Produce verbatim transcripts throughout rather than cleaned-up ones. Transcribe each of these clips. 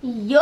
Yo!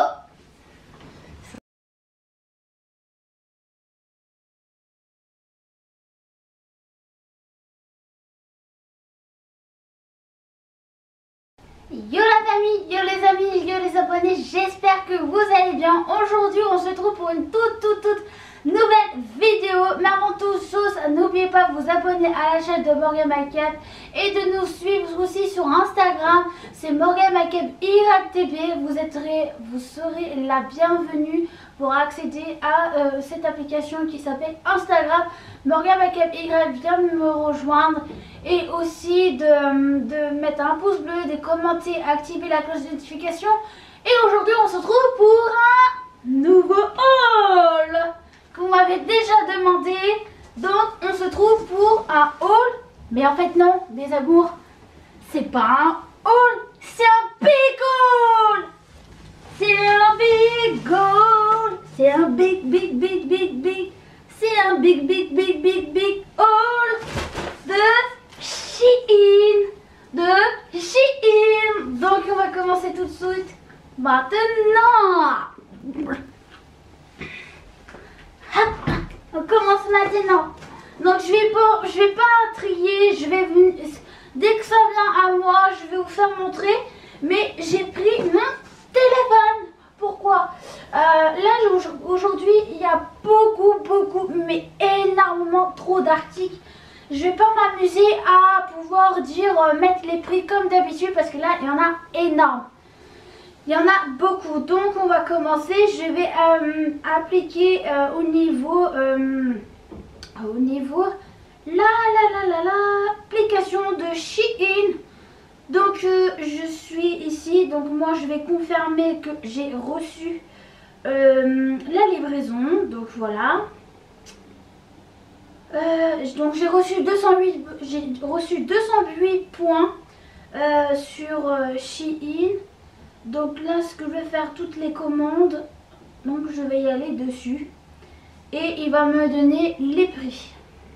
Yo la famille, yo les amis, yo les abonnés, j'espère que vous allez bien. Aujourd'hui on se retrouve pour une toute toute toute nouvelle vidéo. Mais avant toute chose, n'oubliez pas de vous abonner à la chaîne de Morgan Makeup et de nous suivre aussi sur Instagram. C'est Morgan Makeup Y T B. Vous, êtes, vous serez la bienvenue pour accéder à euh, cette application qui s'appelle Instagram. Morgan Makeup Y, viens me rejoindre. Et aussi de, de mettre un pouce bleu, de commenter, activer la cloche de notification. Et aujourd'hui on se retrouve pour un nouveau haul que vous m'avez déjà demandé. Donc on se trouve pour un haul. Mais en fait non, mes amours, c'est pas un haul, c'est un big haul. C'est un big haul. C'est un big big big big big. C'est un big big big big big haul de Shein, de Shein. Donc on va commencer tout de suite maintenant. Hop, on commence maintenant. Donc je vais pas, je vais pas trier, je vais dès que ça vient à moi, je vais vous faire montrer. Mais j'ai pris mon téléphone. Pourquoi euh, Là aujourd'hui il y a beaucoup beaucoup mais énormément trop d'articles. Je vais pas m'amuser à pouvoir dire euh, mettre les prix comme d'habitude parce que là il y en a énorme. Il y en a beaucoup. Donc on va commencer. Je vais euh, appliquer euh, au niveau euh, au niveau la la la la la application de Shein. Donc euh, je suis ici. Donc moi je vais confirmer que j'ai reçu euh, la livraison. Donc voilà. Euh, donc j'ai reçu deux cent huit, j'ai reçu deux cent huit points euh, sur euh, Shein. Donc là ce que je vais faire, toutes les commandes, donc je vais y aller dessus et il va me donner les prix.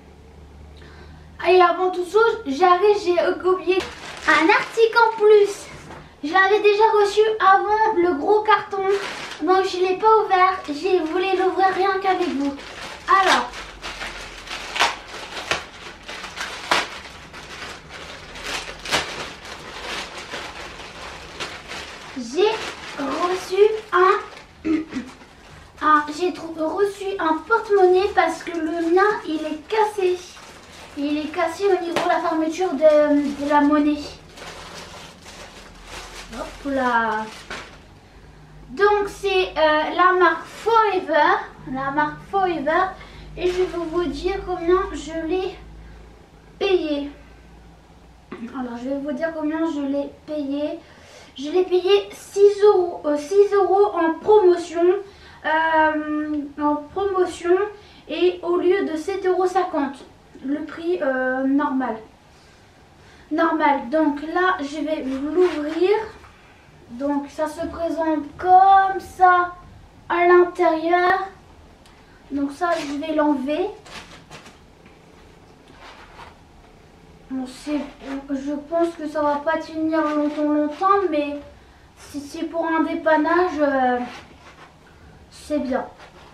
Et avant toute chose, j'arrive, j'ai oublié un article en plus. Je l'avais déjà reçu avant le gros carton, donc je ne l'ai pas ouvert. J'ai voulu l'ouvrir rien qu'avec vous. Alors j'ai reçu un, un j'ai reçu un porte-monnaie parce que le mien il est cassé. Il est cassé au niveau de la fermeture de, de la monnaie. Hop là. Donc c'est euh, la marque Forever. La marque Forever. Et je vais vous dire combien je l'ai payé. Alors je vais vous dire combien je l'ai payé. Je l'ai payé six euros, euh, six euros en promotion, euh, en promotion et au lieu de sept euros cinquante, le prix euh, normal. Normal. Donc là, je vais l'ouvrir. Donc ça se présente comme ça à l'intérieur. Donc ça, je vais l'enlever. Bon, je pense que ça va pas tenir longtemps longtemps, mais si c'est pour un dépannage, euh, c'est bien.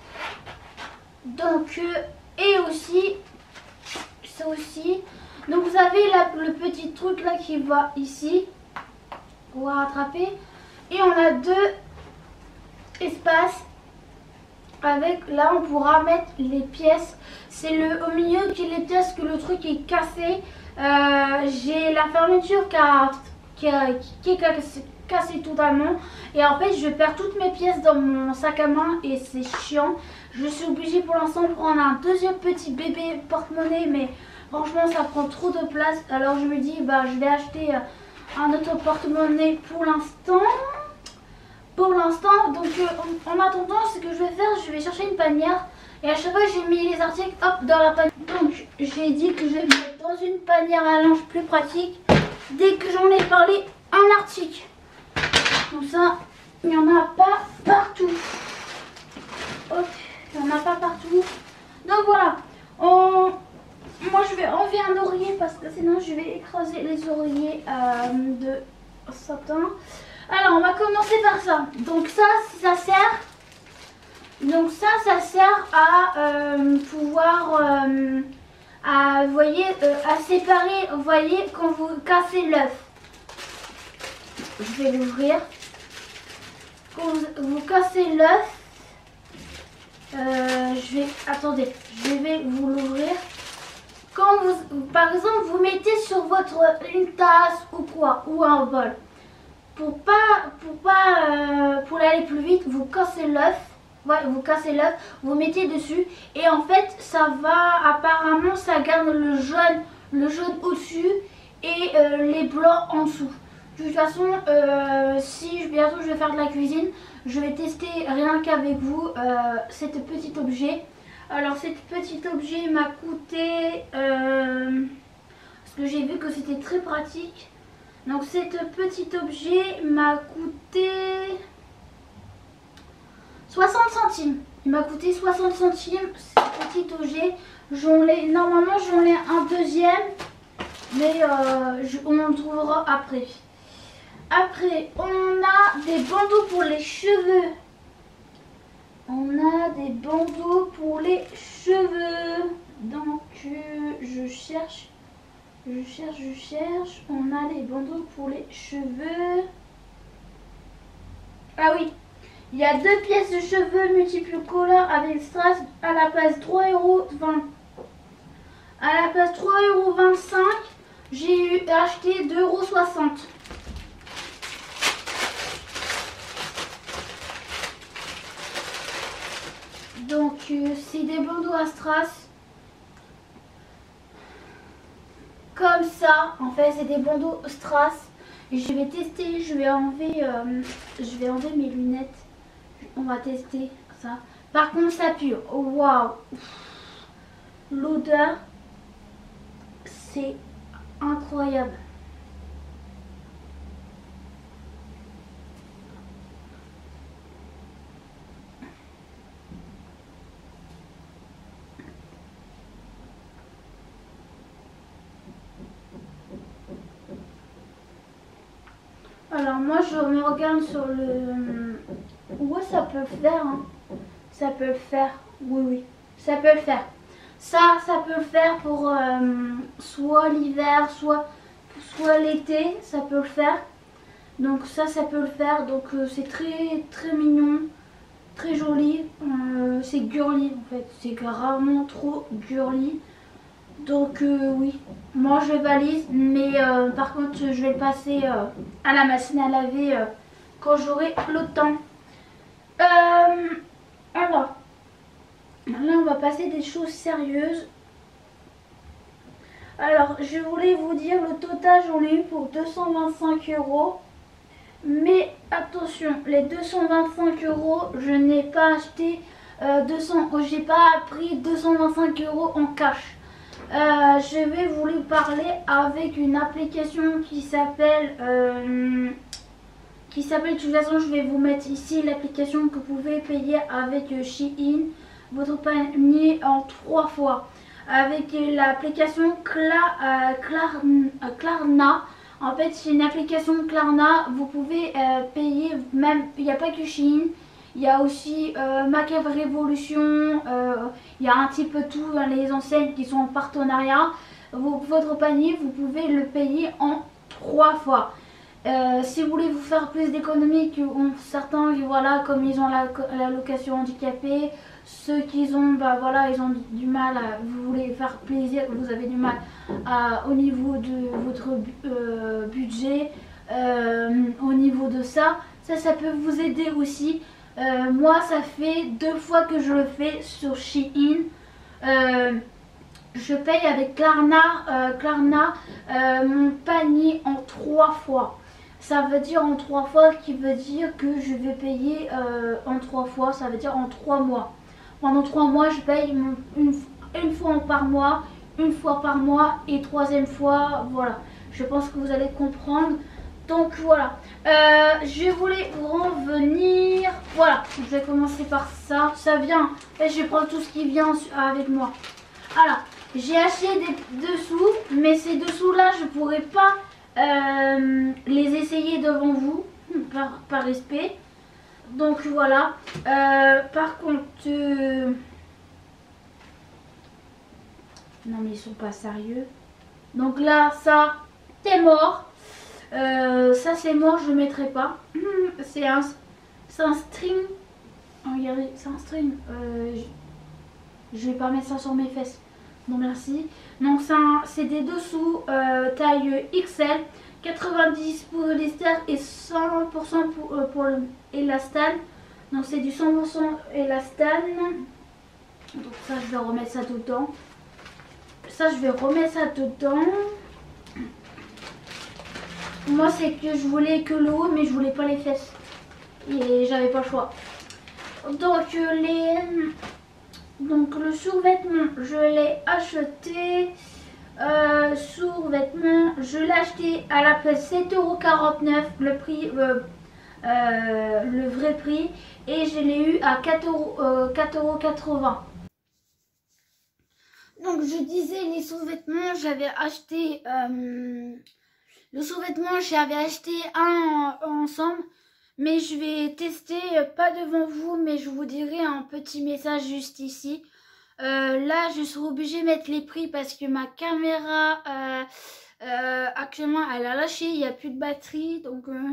Donc euh, et aussi ça aussi. Donc vous avez la, le petit truc là qui va ici. On va rattraper et on a deux espaces. Avec là on pourra mettre les pièces. C'est le au milieu qui est les pièces que le truc est cassé. Euh, j'ai la fermeture qui, a, qui, a, qui est cassée, cassée totalement. Et en fait je perds toutes mes pièces dans mon sac à main et c'est chiant. Je suis obligée pour l'instant de prendre un deuxième petit bébé porte-monnaie, mais franchement ça prend trop de place. Alors je me dis bah je vais acheter un autre porte-monnaie pour l'instant. Pour l'instant, donc euh, en, en attendant, ce que je vais faire, je vais chercher une panière. Et à chaque fois, j'ai mis les articles hop dans la panière. Donc j'ai dit que je vais mettre dans une panière à linge plus pratique. Dès que j'en ai parlé, un article. Comme ça, il n'y en a pas partout. Hop, il n'y en a pas partout. Donc voilà. On... Moi, je vais enlever un oreiller parce que sinon, je vais écraser les oreillers euh, de satin. Alors on va commencer par ça. Donc ça, ça sert. Donc ça, ça sert à euh, pouvoir, euh, à, vous voyez, euh, à séparer. Vous voyez quand vous cassez l'œuf. Je vais l'ouvrir. Quand vous, vous cassez l'œuf, euh, je vais, attendez, je vais vous l'ouvrir. Quand vous, par exemple, vous mettez sur votre une tasse ou quoi, ou un bol, pour pas, pour pas, euh, pour aller plus vite, vous cassez l'œuf. Ouais, vous cassez l'œuf, vous mettez dessus et en fait, ça va, apparemment, ça garde le jaune, le jaune au-dessus et euh, les blancs en dessous. De toute façon, euh, si bientôt je vais faire de la cuisine, je vais tester rien qu'avec vous euh, cet petit objet. Alors, cet petit objet m'a coûté, euh, parce que j'ai vu que c'était très pratique. Donc, cet petit objet m'a coûté soixante centimes. Il m'a coûté soixante centimes, ce petit objet. J'en ai, normalement, j'en ai un deuxième, mais euh, je, on en trouvera après. Après, on a des bandeaux pour les cheveux. On a des bandeaux pour les cheveux. Donc, euh, je cherche, je cherche, je cherche. On a les bandeaux pour les cheveux. Ah oui, il y a deux pièces de cheveux multiples couleurs avec strass à la place trois euros vingt. À la place trois euros vingt-cinq, j'ai eu acheté deux euros soixante. Donc euh, c'est des bandeaux à strass. Comme ça, en fait c'est des bandeaux strass. Je vais tester, je vais enlever, euh, je vais enlever mes lunettes. On va tester ça. Par contre ça pue. Oh, waouh. L'odeur, c'est incroyable. Alors moi je me regarde sur le... Ouais, ça peut le faire, hein. Ça peut le faire, oui oui, ça peut le faire. Ça, ça peut le faire pour euh, soit l'hiver, soit, soit l'été, ça peut le faire. Donc ça, ça peut le faire, donc euh, c'est très très mignon, très joli. Euh, c'est girly en fait, c'est vraiment trop girly. Donc euh, oui, moi je valise, mais euh, par contre je vais le passer euh, à la machine à laver euh, quand j'aurai le temps. Euh, alors, là on va passer des choses sérieuses. Alors je voulais vous dire le total, j'en ai eu pour deux cent vingt-cinq euros. Mais attention, les deux cent vingt-cinq euros, je n'ai pas acheté euh, deux cents, j'ai pas pris deux cent vingt-cinq euros en cash. Euh, je vais vous lui parler avec une application qui s'appelle euh, qui s'appelle, de toute façon je vais vous mettre ici l'application que vous pouvez payer avec euh, Shein votre panier en trois fois avec l'application Kla, euh, Klar, euh, Klarna. En fait c'est une application Klarna, vous pouvez euh, payer même, il n'y a pas que Shein. Il y a aussi euh, Macabre Révolution, euh, il y a un petit peu tout dans les enseignes qui sont en partenariat. Vous, votre panier, vous pouvez le payer en trois fois. Euh, si vous voulez vous faire plus d'économies que certains, voilà, comme ils ont la, la location handicapée, ceux qui ont, bah voilà, ils ont du mal, à, vous voulez faire plaisir, vous avez du mal à, au niveau de votre euh, budget, euh, au niveau de ça, ça, ça peut vous aider aussi. Euh, moi ça fait deux fois que je le fais sur Shein. Euh, je paye avec Klarna, euh, Klarna euh, mon panier en trois fois. Ça veut dire en trois fois, qui veut dire que je vais payer euh, en trois fois, ça veut dire en trois mois. Pendant trois mois je paye mon, une, une fois par mois, une fois par mois et troisième fois, voilà. Je pense que vous allez comprendre. Donc voilà, euh, je voulais vous revenir, voilà, je vais commencer par ça, ça vient, et je vais prendre tout ce qui vient avec moi. Alors, j'ai acheté des dessous, mais ces dessous là je pourrais pas euh, les essayer devant vous, par, par respect. Donc voilà. Euh, par contre, euh... non mais ils sont pas sérieux. Donc là, ça, c'est mort. Euh, ça c'est mort, je mettrai pas. C'est un, c'est un string. Oh, regardez, c'est un string. Euh, je, je vais pas mettre ça sur mes fesses. Non merci. Donc c'est des dessous euh, taille X L, quatre-vingt-dix pour polyester et cent pour cent pour, euh, pour l'élastane. Donc c'est du cent pour cent élastane. Donc ça je vais remettre ça dedans. Ça je vais remettre ça dedans. Moi c'est que je voulais que le haut mais je voulais pas les fesses. Et j'avais pas le choix. Donc les... Donc le sous-vêtement, je l'ai acheté. Euh, sous-vêtement, je l'ai acheté à la place sept euros quarante-neuf, le prix, euh, euh, le vrai prix. Et je l'ai eu à quatre euros quatre-vingts. Donc je disais les sous-vêtements, j'avais acheté... Euh, le sous-vêtement, j'avais acheté un ensemble. Mais je vais tester, pas devant vous, mais je vous dirai un petit message juste ici. Euh, là, je serai obligée de mettre les prix parce que ma caméra, euh, euh, actuellement, elle a lâché, il n'y a plus de batterie. Donc, euh,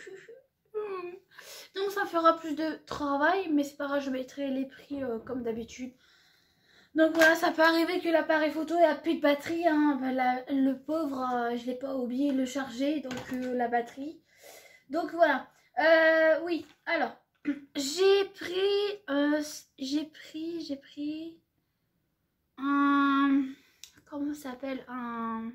donc ça fera plus de travail, mais c'est pas grave, je mettrai les prix euh, comme d'habitude. Donc voilà, ça peut arriver que l'appareil photo a plus de batterie. Hein. Ben, la, le pauvre, euh, je l'ai pas oublié de le charger, donc euh, la batterie. Donc voilà. Euh, oui, alors, j'ai pris, euh, j'ai pris, j'ai pris un, comment ça s'appelle, un,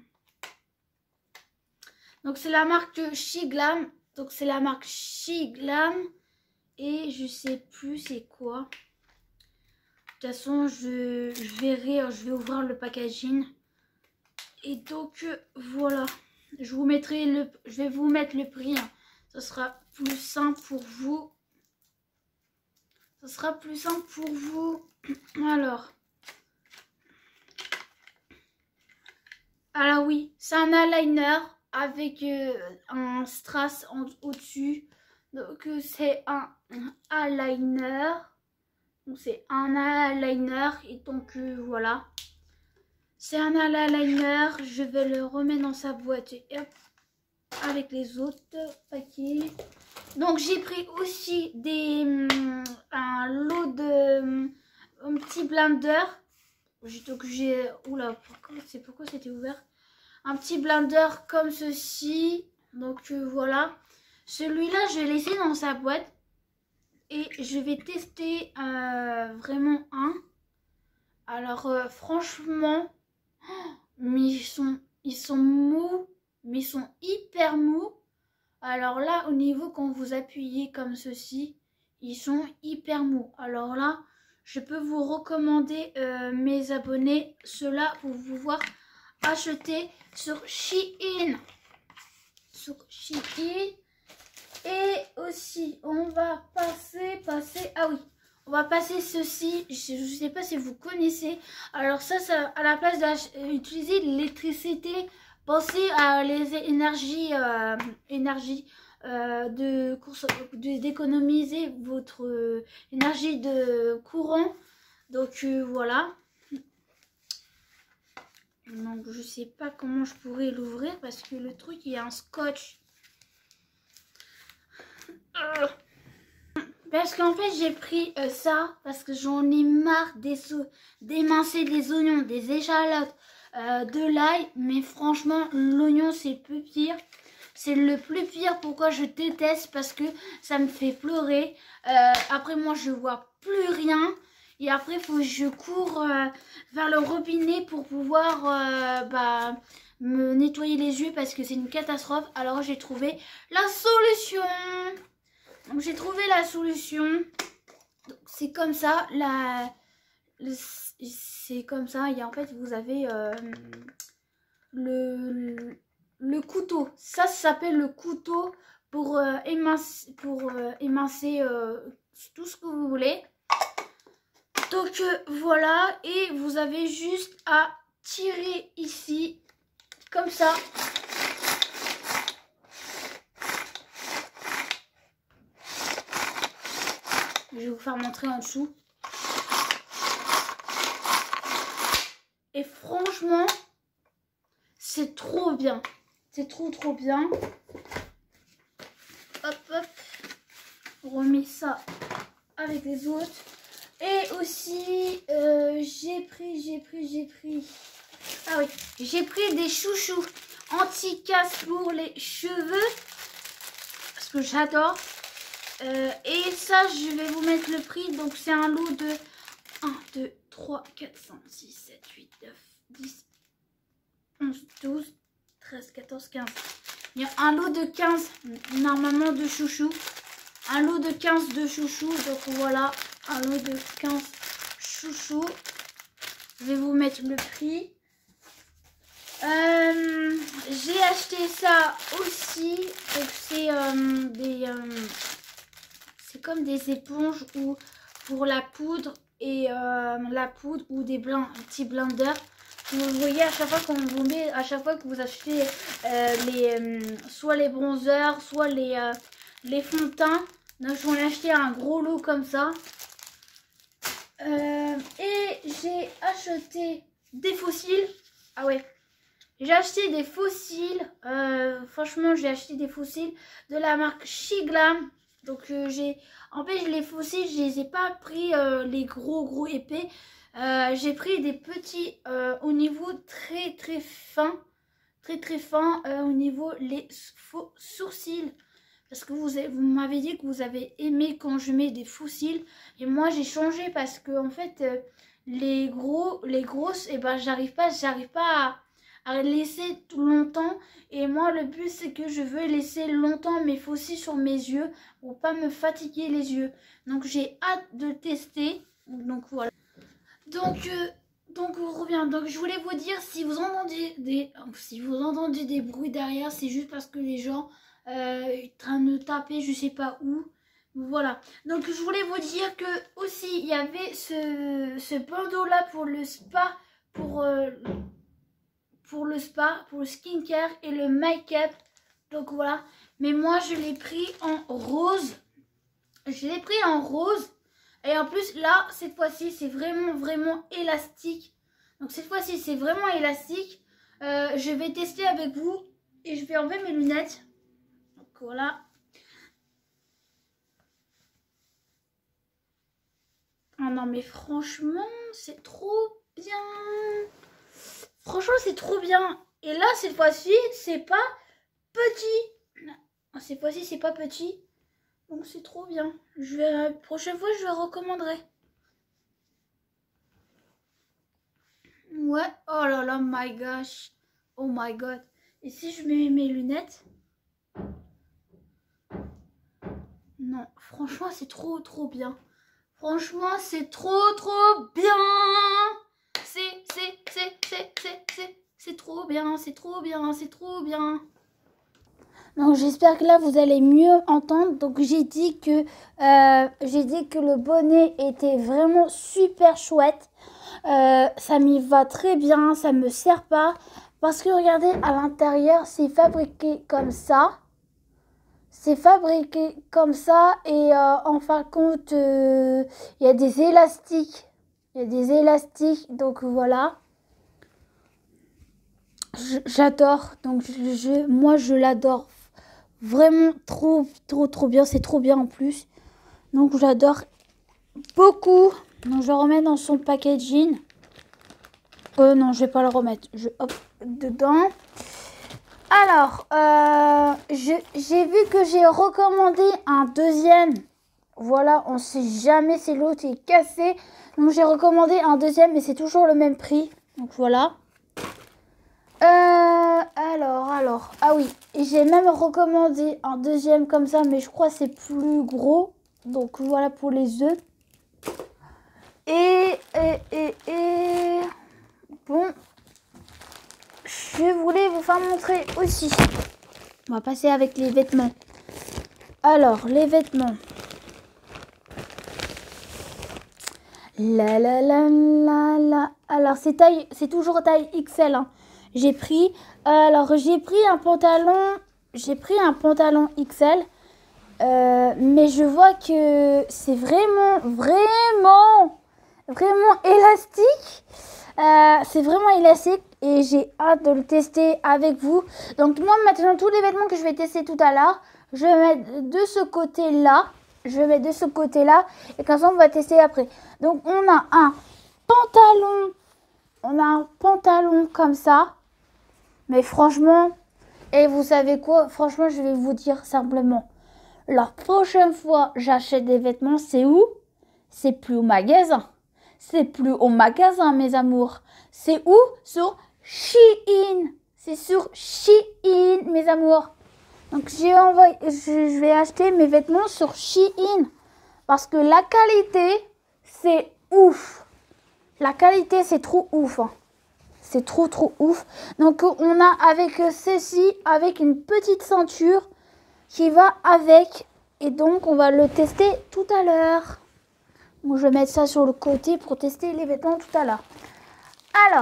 donc c'est la marque Shiglam, donc c'est la marque Shiglam, et je sais plus c'est quoi. De toute façon, je, je verrai, je vais ouvrir le packaging, et donc, voilà, je vous mettrai le, je vais vous mettre le prix, hein. Ce sera plus simple pour vous. Ce sera plus simple pour vous. Alors. Alors oui, c'est un eyeliner avec euh, un strass au-dessus. Donc c'est un, un eyeliner. Donc c'est un eyeliner. Et donc euh, voilà. C'est un eyeliner. Je vais le remettre dans sa boîte. Et hop. Avec les autres paquets. Donc j'ai pris aussi des un lot de un petit blender. Donc j'ai oula, pourquoi c'est pourquoi c'était ouvert. Un petit blender comme ceci. Donc euh, voilà. Celui-là, je vais laisser dans sa boîte et je vais tester euh, vraiment un. Alors euh, franchement, oh, mais ils sont ils sont mous. Mais ils sont hyper mous. Alors là, au niveau quand vous appuyez comme ceci, ils sont hyper mous. Alors là, je peux vous recommander euh, mes abonnés, ceux-là pour pouvoir acheter sur Shein. Sur Shein. Et aussi, on va passer, passer, ah oui, on va passer ceci. Je ne sais pas si vous connaissez. Alors ça, ça à la place d'utiliser l'électricité, pensez à les énergies, euh, énergie, euh, de d'économiser votre euh, énergie de courant. Donc euh, voilà. Donc je sais pas comment je pourrais l'ouvrir parce que le truc il y a un scotch. Euh. Parce qu'en fait j'ai pris euh, ça parce que j'en ai marre d'émincer des oignons, des échalotes. Euh, de l'ail, mais franchement l'oignon c'est le plus pire, c'est le plus pire. Pourquoi je déteste? Parce que ça me fait pleurer. Euh, après moi je vois plus rien et après il faut que je cours euh, vers le robinet pour pouvoir euh, bah, me nettoyer les yeux parce que c'est une catastrophe. Alors j'ai trouvé la solution. Donc j'ai trouvé la solution. C'est comme ça la c'est comme ça, et en fait vous avez euh, le, le, le couteau. Ça, ça s'appelle le couteau pour euh, émincer, pour, euh, émincer euh, tout ce que vous voulez. Donc euh, voilà, et vous avez juste à tirer ici, comme ça. Je vais vous faire montrer en dessous. Et franchement, c'est trop bien. C'est trop trop bien. Hop hop. On remet ça avec les autres. Et aussi, euh, j'ai pris, j'ai pris, j'ai pris. Ah oui, j'ai pris des chouchous anti-casse pour les cheveux. Parce que j'adore. Euh, et ça, je vais vous mettre le prix. Donc, c'est un lot de un, deux, trois, quatre, cinq, six, sept, huit, neuf, dix, onze, douze, treize, quatorze, quinze. Il y a un lot de quinze normalement de chouchous. Un lot de quinze de chouchous. Donc, voilà, un lot de quinze chouchous. Je vais vous mettre le prix. Euh, j'ai acheté ça aussi. Donc, c'est euh, des... Euh, c'est comme des éponges ou pour la poudre et euh, la poudre ou des blancs, un petit blender. Vous voyez à chaque fois qu'on vous met, à chaque fois que vous achetez euh, les, euh, soit les bronzers, soit les, euh, les fonds de teint. Donc j'en ai acheté un gros lot comme ça. Euh, et j'ai acheté des fossiles. Ah ouais. J'ai acheté des fossiles. Euh, franchement, j'ai acheté des fossiles de la marque Shiglam. Donc euh, j'ai, en fait les fossiles, je les ai pas pris euh, les gros gros épais. Euh, j'ai pris des petits euh, au niveau très très fin, très très fin euh, au niveau les faux sourcils. Parce que vous, vous m'avez dit que vous avez aimé quand je mets des fossiles. Et moi j'ai changé parce que en fait euh, les gros, les grosses, et eh ben j'arrive pas, j'arrive pas à, à laisser tout longtemps. Et moi le but c'est que je veux laisser longtemps mes fossiles sur mes yeux pour pas me fatiguer les yeux. Donc j'ai hâte de tester. Donc voilà. Donc euh, donc on revient. Donc je voulais vous dire, si vous entendez des si vous entendez des bruits derrière, c'est juste parce que les gens euh, en train de taper je sais pas où. Voilà. Donc je voulais vous dire que aussi il y avait ce, ce bandeau là pour le spa, pour euh, pour le spa, pour le skincare et le make-up. Donc voilà. Mais moi je l'ai pris en rose. Je l'ai pris en rose. Et en plus là, cette fois-ci, c'est vraiment vraiment élastique. Donc cette fois-ci, c'est vraiment élastique. Euh, je vais tester avec vous. Et je vais enlever mes lunettes. Donc voilà. Ah non mais franchement, c'est trop bien. Franchement, c'est trop bien. Et là, cette fois-ci, c'est pas petit. Cette fois-ci, c'est pas petit. Donc, c'est trop bien. Je vais, la prochaine fois, je le recommanderai. Ouais. Oh là là, my gosh. Oh my god. Et si je mets mes lunettes? Non, franchement, c'est trop, trop bien. Franchement, c'est trop, trop bien. C'est, c'est, c'est, c'est, c'est, c'est, c'est trop bien, c'est trop bien, c'est trop bien. Donc j'espère que là vous allez mieux entendre. Donc j'ai dit que euh, j'ai dit que le bonnet était vraiment super chouette. Euh, ça m'y va très bien, ça me sert pas. Parce que regardez, à l'intérieur, c'est fabriqué comme ça. C'est fabriqué comme ça et euh, en fin de compte, il euh, y a des élastiques. Il y a des élastiques, donc voilà. J'adore, donc je, je, moi je l'adore vraiment trop, trop, trop bien. C'est trop bien en plus. Donc j'adore beaucoup. Donc je le remets dans son packaging. Euh, non, je vais pas le remettre. Je hop dedans. Alors, euh, j'ai vu que j'ai recommandé un deuxième. Voilà, on sait jamais si l'autre est cassé. Donc j'ai recommandé un deuxième, mais c'est toujours le même prix. Donc voilà. Euh, alors, alors. Ah oui, j'ai même recommandé un deuxième comme ça, mais je crois que c'est plus gros. Donc voilà pour les œufs. Et, et, et, et... Bon. Je voulais vous faire montrer aussi. On va passer avec les vêtements. Alors, les vêtements. La la la la la. Alors, c'est taille, c'est toujours taille X L. Hein. J'ai pris. Alors, j'ai pris un pantalon. J'ai pris un pantalon X L. Euh, mais je vois que c'est vraiment, vraiment, vraiment élastique. Euh, c'est vraiment élastique et j'ai hâte de le tester avec vous. Donc moi maintenant, tous les vêtements que je vais tester tout à l'heure, je vais mettre de ce côté-là. Je vais mettre de ce côté-là et comme ça on va tester après. Donc on a un pantalon, on a un pantalon comme ça. Mais franchement, et vous savez quoi? Franchement, je vais vous dire simplement. La prochaine fois j'achète des vêtements, c'est où? C'est plus au magasin. C'est plus au magasin, mes amours. C'est où? Sur Shein. C'est sur Shein, mes amours. Donc, j'ai envoyé, je, je vais acheter mes vêtements sur Shein. Parce que la qualité, c'est ouf. La qualité, c'est trop ouf. Hein. C'est trop, trop ouf. Donc, on a avec ceci, avec une petite ceinture qui va avec. Et donc, on va le tester tout à l'heure. Bon, je vais mettre ça sur le côté pour tester les vêtements tout à l'heure. Alors,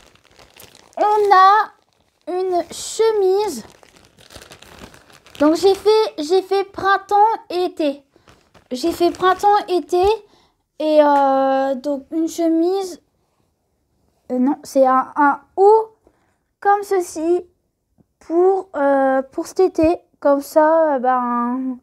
on a une chemise. Donc, j'ai fait, j'ai fait printemps-été. J'ai fait printemps-été. Et euh, donc, une chemise. Euh, non, c'est un, un haut comme ceci pour, euh, pour cet été. Comme ça, ben...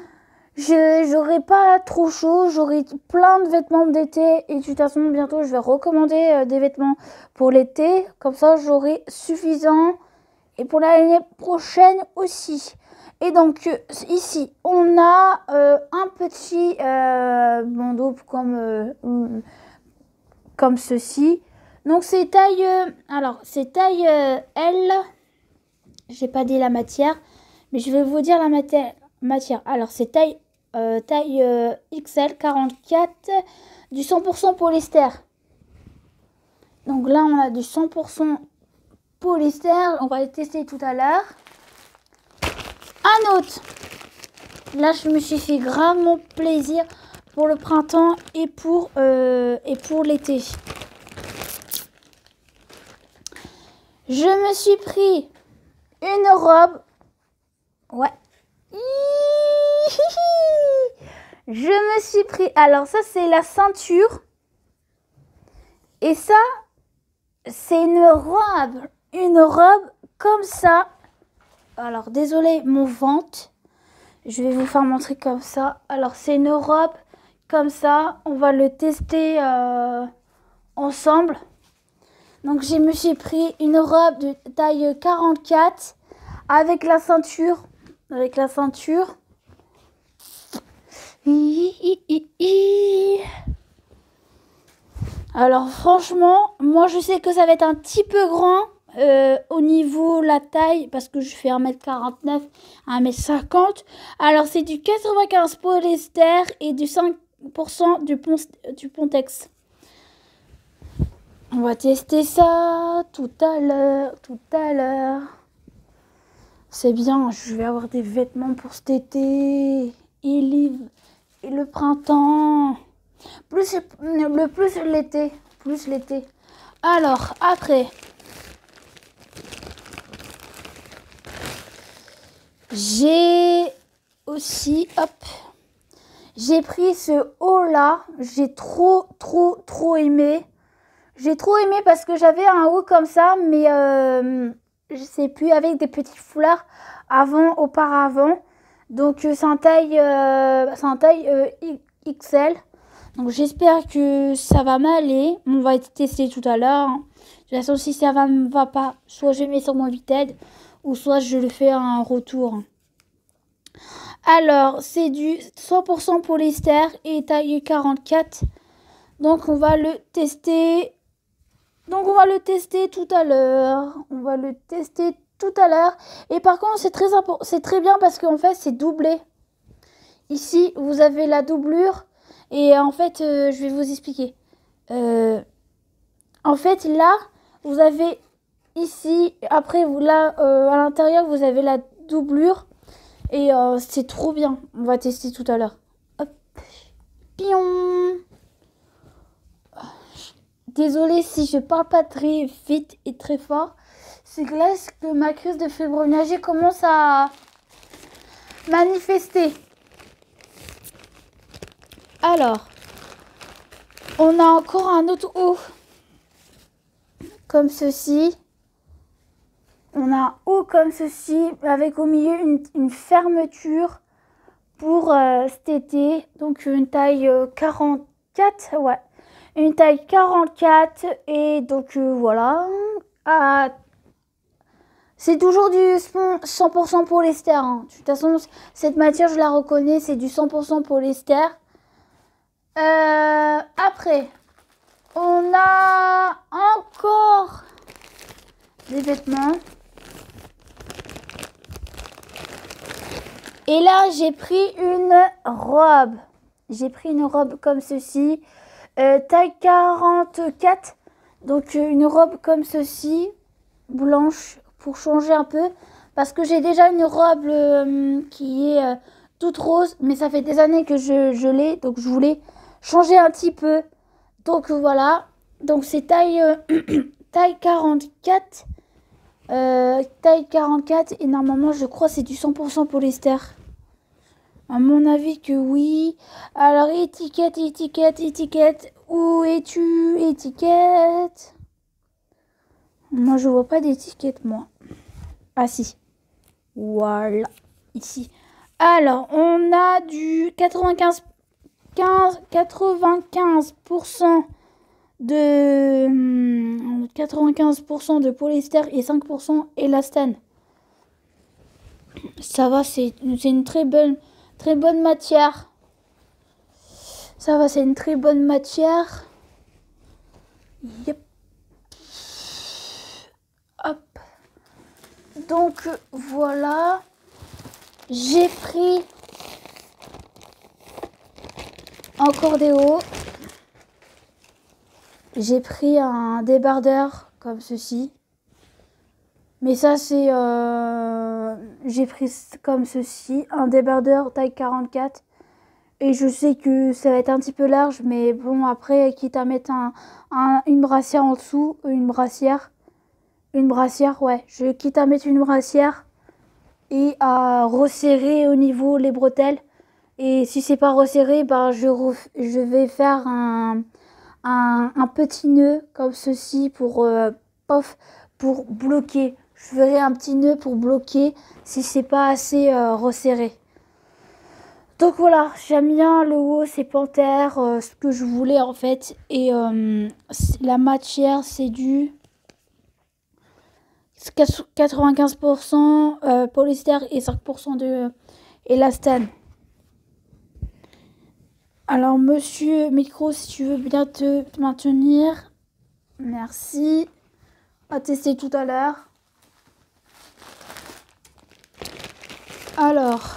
Je j'aurai pas trop chaud, j'aurai plein de vêtements d'été et de toute façon bientôt je vais recommander euh, des vêtements pour l'été, comme ça j'aurai suffisant et pour l'année prochaine aussi. Et donc euh, ici on a euh, un petit euh, bandeau comme euh, comme ceci. Donc c'est taille euh, alors c'est taille euh, L. J'ai pas dit la matière, mais je vais vous dire la matière. Matière. Alors c'est taille Euh, taille euh, X L quarante-quatre, du cent pour cent polyester. Donc là, on a du cent pour cent polyester. On va le tester tout à l'heure. Un autre. Là, je me suis fait gravement plaisir pour le printemps et pour, euh, et pour l'été. Je me suis pris une robe. Ouais. Je me suis pris... Alors ça, c'est la ceinture. Et ça, c'est une robe. Une robe comme ça. Alors, désolé, mon ventre. Je vais vous faire montrer comme ça. Alors, c'est une robe comme ça. On va le tester euh, ensemble. Donc, je me suis pris une robe de taille quarante-quatre avec la ceinture. Avec la ceinture. Alors franchement, moi je sais que ça va être un petit peu grand euh, au niveau la taille parce que je fais un mètre quarante-neuf à un mètre cinquante. Alors c'est du quatre-vingt-quinze polyester et du cinq pour cent du, pon du Pontex. On va tester ça tout à l'heure, tout à l'heure. C'est bien, je vais avoir des vêtements pour cet été. Et le printemps, plus le plus l'été, plus l'été. Alors après, j'ai aussi, hop, j'ai pris ce haut là. J'ai trop, trop, trop aimé. J'ai trop aimé parce que j'avais un haut comme ça, mais euh, je sais plus avec des petits foulards avant, auparavant. Donc c'est un taille, euh, c'est un taille euh, X L. Donc j'espère que ça va m'aller. On va tester tout à l'heure. Hein. De toute façon, si ça va me va pas, soit je mets sur mon Vinted ou soit je le fais un retour. Alors c'est du cent pour cent polyester et taille quarante-quatre. Donc on va le tester. Donc on va le tester tout à l'heure. On va le tester tout à l'heure. Et par contre, c'est très important, c'est très bien parce qu'en fait, c'est doublé. Ici, vous avez la doublure. Et en fait, euh, je vais vous expliquer. Euh, en fait, là, vous avez ici, après, vous là, euh, à l'intérieur, vous avez la doublure. Et euh, c'est trop bien. On va tester tout à l'heure. Hop. Pion. Désolée si je parle pas très vite et très fort. C'est que là que ma crise de fibromyalgie commence à manifester. Alors, on a encore un autre haut comme ceci. On a un haut comme ceci avec au milieu une, une fermeture pour euh, cet été. Donc une taille euh, quarante-quatre. Ouais. Une taille quarante-quatre. Et donc euh, voilà. Ah, c'est toujours du cent pour cent polyester. Hein. De toute façon, cette matière, je la reconnais. C'est du cent pour cent polyester. Euh, après, on a encore des vêtements. Et là, j'ai pris une robe. J'ai pris une robe comme ceci. Euh, taille quarante-quatre. Donc, une robe comme ceci. Blanche pour changer un peu. Parce que j'ai déjà une robe euh, qui est euh, toute rose. Mais ça fait des années que je, je l'ai. Donc, je voulais changer un petit peu. Donc, voilà. Donc, c'est taille, euh, taille quarante-quatre. Euh, taille quarante-quatre. Et normalement, je crois que c'est du cent pour cent polyester. À mon avis que oui. Alors, étiquette, étiquette, étiquette. Où es-tu, étiquette? Moi, je vois pas d'étiquette, moi. Ah, si. Voilà. Ici. Alors, on a du quatre-vingt-quinze, quinze, quatre-vingt-quinze pour cent de... quatre-vingt-quinze pour cent de polyester et cinq pour cent élastane. Ça va, c'est une très bonne... Très bonne matière. Ça va, c'est une très bonne matière. Yep. Hop. Donc, voilà. J'ai pris encore des hauts. J'ai pris un débardeur comme ceci. Mais ça, c'est... Euh, j'ai pris comme ceci, un débardeur taille quarante-quatre. Et je sais que ça va être un petit peu large, mais bon, après, quitte à mettre un, un, une brassière en dessous, une brassière. Une brassière, ouais. Je quitte à mettre une brassière et à resserrer au niveau les bretelles. Et si c'est pas resserré, bah, je, ref, je vais faire un, un, un petit nœud comme ceci pour, euh, pof, pour bloquer. Je ferai un petit nœud pour bloquer si c'est pas assez euh, resserré. Donc voilà, j'aime bien le haut, c'est panthère, euh, ce que je voulais en fait. Et euh, la matière, c'est du quatre-vingt-quinze pour cent euh, polyester et cinq pour cent de euh, élastane. Alors monsieur micro, si tu veux bien te maintenir. Merci. On va tester tout à l'heure. Alors,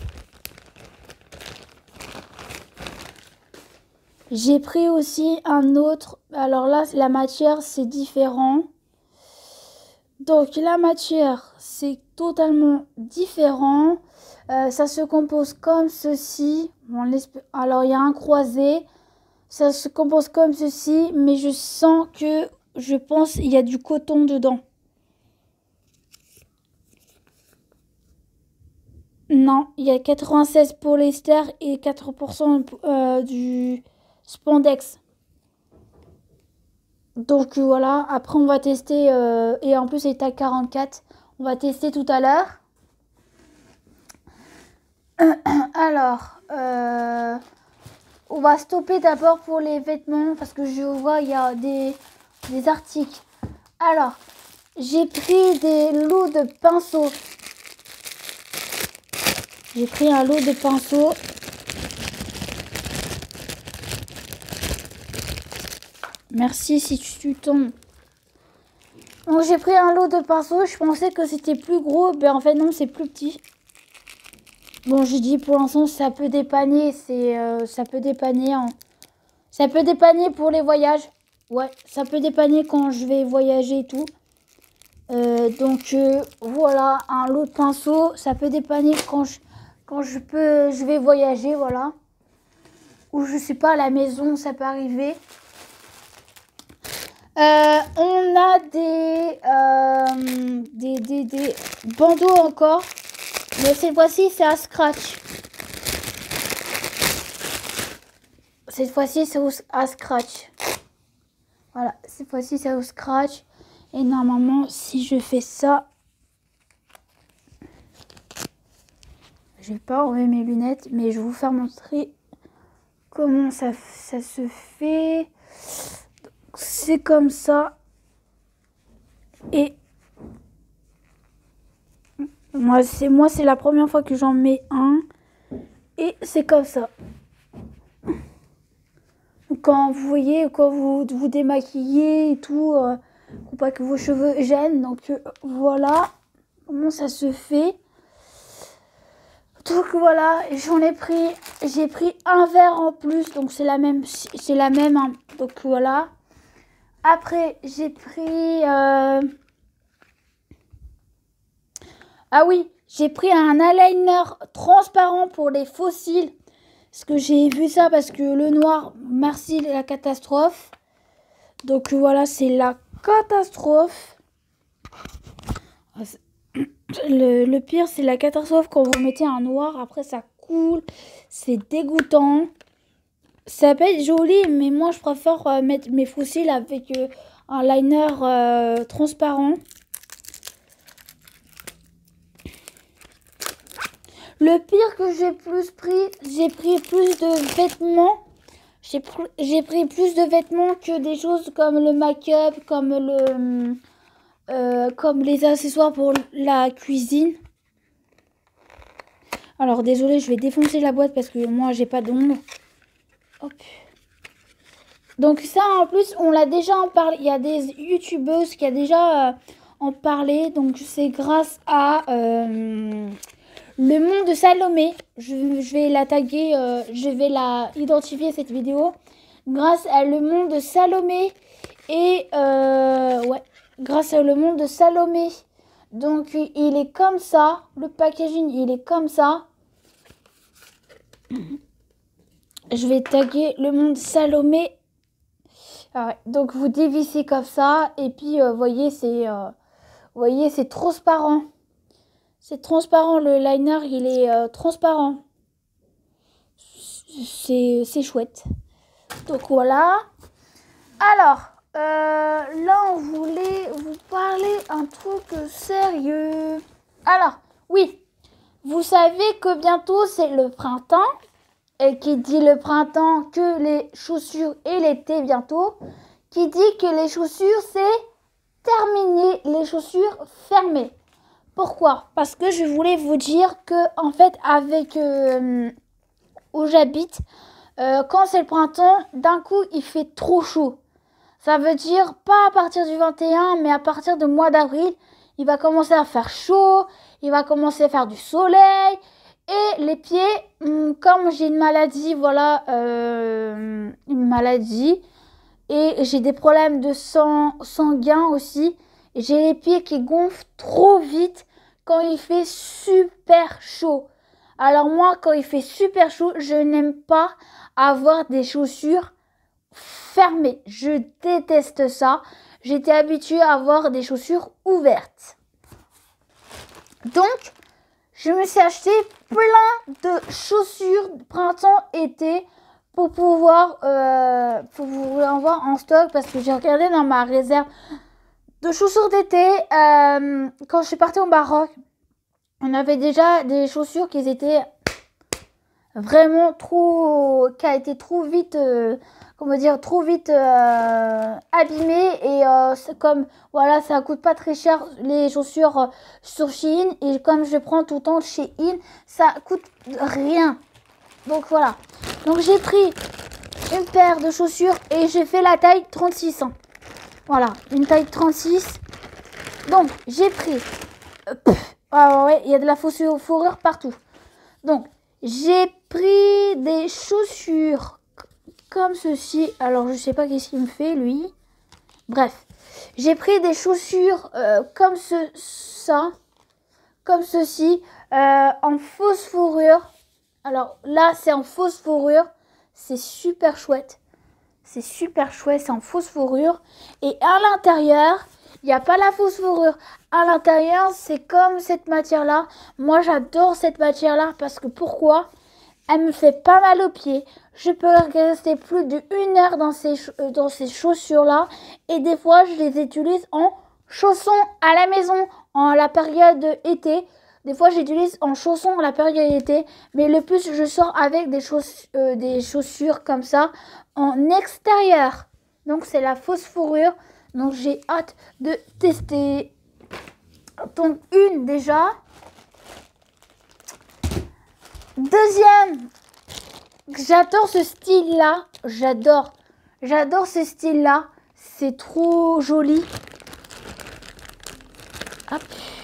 j'ai pris aussi un autre. Alors là, la matière, c'est différent. Donc, la matière, c'est totalement différent. Euh, ça se compose comme ceci. Bon, alors, il y a un croisé. Ça se compose comme ceci. Mais je sens que, je pense, il y a du coton dedans. Non, il y a quatre-vingt-seize polyester et quatre pour cent euh, du spandex. Donc voilà, après on va tester, euh, et en plus c'est taille quarante-quatre, on va tester tout à l'heure. Alors, euh, on va stopper d'abord pour les vêtements parce que je vois il y a des, des articles. Alors, j'ai pris des lots de pinceaux. J'ai pris un lot de pinceaux. Merci si tu tombes. Donc j'ai pris un lot de pinceaux. Je pensais que c'était plus gros. Mais en fait non, c'est plus petit. Bon, j'ai dit pour l'instant ça peut dépanner. C'est euh, ça peut dépanner. En... Ça peut dépanner pour les voyages. Ouais, ça peut dépanner quand je vais voyager et tout. Euh, donc euh, voilà, un lot de pinceaux. Ça peut dépanner quand je... Quand je peux, je vais voyager, voilà. Ou je suis pas à la maison, ça peut arriver. Euh, on a des, euh, des, des, des bandeaux encore. Mais cette fois-ci, c'est à scratch. cette fois-ci c'est au à scratch. Voilà, cette fois-ci c'est au scratch. Et normalement, si je fais ça, je vais pas enlever mes lunettes, mais je vais vous faire montrer comment ça, ça se fait. C'est comme ça. Et moi, c'est moi, c'est la première fois que j'en mets un. Et c'est comme ça. Quand vous voyez, quand vous vous démaquillez et tout, euh, pour pas que vos cheveux gênent. Donc euh, voilà comment ça se fait. Donc voilà, j'en ai pris, j'ai pris un verre en plus, donc c'est la même, c'est la même, hein. Donc voilà. Après, j'ai pris, euh... ah oui, j'ai pris un eyeliner transparent pour les fossiles. Parce que j'ai vu ça, parce que le noir, merci la catastrophe. Donc voilà, c'est la catastrophe. Le, le pire, c'est la catastrophe quand vous mettez un noir. Après, ça coule. C'est dégoûtant. Ça peut être joli, mais moi, je préfère euh, mettre mes fossiles avec euh, un liner euh, transparent. Le pire que j'ai plus pris, j'ai pris plus de vêtements. J'ai pr pris plus de vêtements que des choses comme le make-up, comme le... Euh, comme les accessoires pour la cuisine. Alors désolé, je vais défoncer la boîte parce que moi j'ai pas d'ongles. Hop. Donc ça en plus on l'a déjà en parlé. Il y a des youtubeuses qui a déjà euh, en parlé. Donc c'est grâce à euh, le monde de Salomé. Je, je vais la taguer, euh, je vais la identifier cette vidéo. Grâce à le monde de Salomé et euh, ouais. Grâce à le monde de Salomé. Donc il est comme ça. Le packaging il est comme ça. Je vais taguer le monde Salomé. Ah ouais. Donc vous dévissez comme ça. Et puis euh, voyez c'est euh, voyez c'est transparent. C'est transparent. Le liner il est euh, transparent. C'est chouette. Donc voilà. Alors. Euh, là, on voulait vous parler un truc sérieux. Alors, oui, vous savez que bientôt c'est le printemps. Et qui dit le printemps que les chaussures et l'été bientôt. Qui dit que les chaussures c'est terminé, les chaussures fermées. Pourquoi? Parce que je voulais vous dire que en fait avec euh, où j'habite, euh, quand c'est le printemps, d'un coup il fait trop chaud. Ça veut dire pas à partir du vingt et un, mais à partir du mois d'avril, il va commencer à faire chaud, il va commencer à faire du soleil. Et les pieds, comme j'ai une maladie, voilà, euh, une maladie, et j'ai des problèmes de sang sanguin aussi, j'ai les pieds qui gonflent trop vite quand il fait super chaud. Alors moi, quand il fait super chaud, je n'aime pas avoir des chaussures fermées. Je déteste ça. J'étais habituée à avoir des chaussures ouvertes. Donc, je me suis acheté plein de chaussures printemps-été pour pouvoir euh, pour vous avoir en stock, parce que j'ai regardé dans ma réserve de chaussures d'été. Euh, quand je suis partie au Maroc, on avait déjà des chaussures qui étaient vraiment trop, qui a été trop vite, euh, comment dire, trop vite euh, abîmées. Et euh, c'est comme, voilà, ça coûte pas très cher les chaussures euh, sur Shein. Et comme je prends tout le temps chez Shein, ça coûte rien. Donc voilà. Donc j'ai pris une paire de chaussures et j'ai fait la taille trente-six. Hein. Voilà, une taille trente-six. Donc j'ai pris, euh, pff, ah ouais, il y a de la fausse fourrure partout. Donc j'ai pris des chaussures comme ceci. Alors je sais pas qu'est-ce qu'il me fait lui. Bref, j'ai pris des chaussures euh, comme ce, ça, comme ceci, euh, en fausse fourrure. Alors là c'est en fausse fourrure, c'est super chouette. C'est super chouette, c'est en fausse fourrure. Et à l'intérieur, il n'y a pas la fausse fourrure. À l'intérieur, c'est comme cette matière-là. Moi, j'adore cette matière-là parce que pourquoi? Elle me fait pas mal aux pieds. Je peux rester plus d'une heure dans ces, dans ces chaussures-là. Et des fois, je les utilise en chaussons à la maison, en la période été. Des fois, j'utilise en chaussons à la période été. Mais le plus, je sors avec des, chauss euh, des chaussures comme ça, en extérieur. Donc, c'est la fausse fourrure. Donc, j'ai hâte de tester. Donc, une déjà. Deuxième, j'adore ce style-là. J'adore. J'adore ce style-là. C'est trop joli. Hop.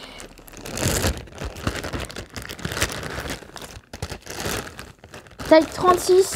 Taille trente-six.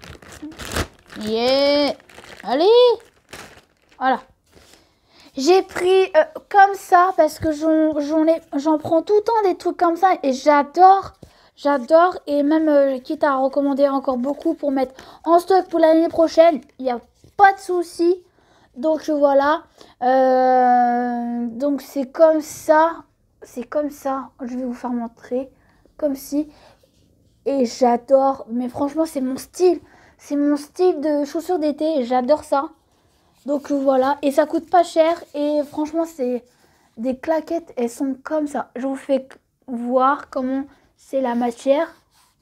Yeah. Allez. Voilà. J'ai pris euh, comme ça parce que j'en j'en prends tout le temps des trucs comme ça et j'adore. J'adore et même euh, quitte à recommander encore beaucoup pour mettre en stock pour l'année prochaine, il n'y a pas de souci. Donc voilà, euh, donc c'est comme ça, c'est comme ça, je vais vous faire montrer, comme si, et j'adore, mais franchement c'est mon style, c'est mon style de chaussures d'été et j'adore ça. Donc voilà, et ça coûte pas cher et franchement c'est des claquettes, elles sont comme ça. Je vous fais voir comment c'est la matière.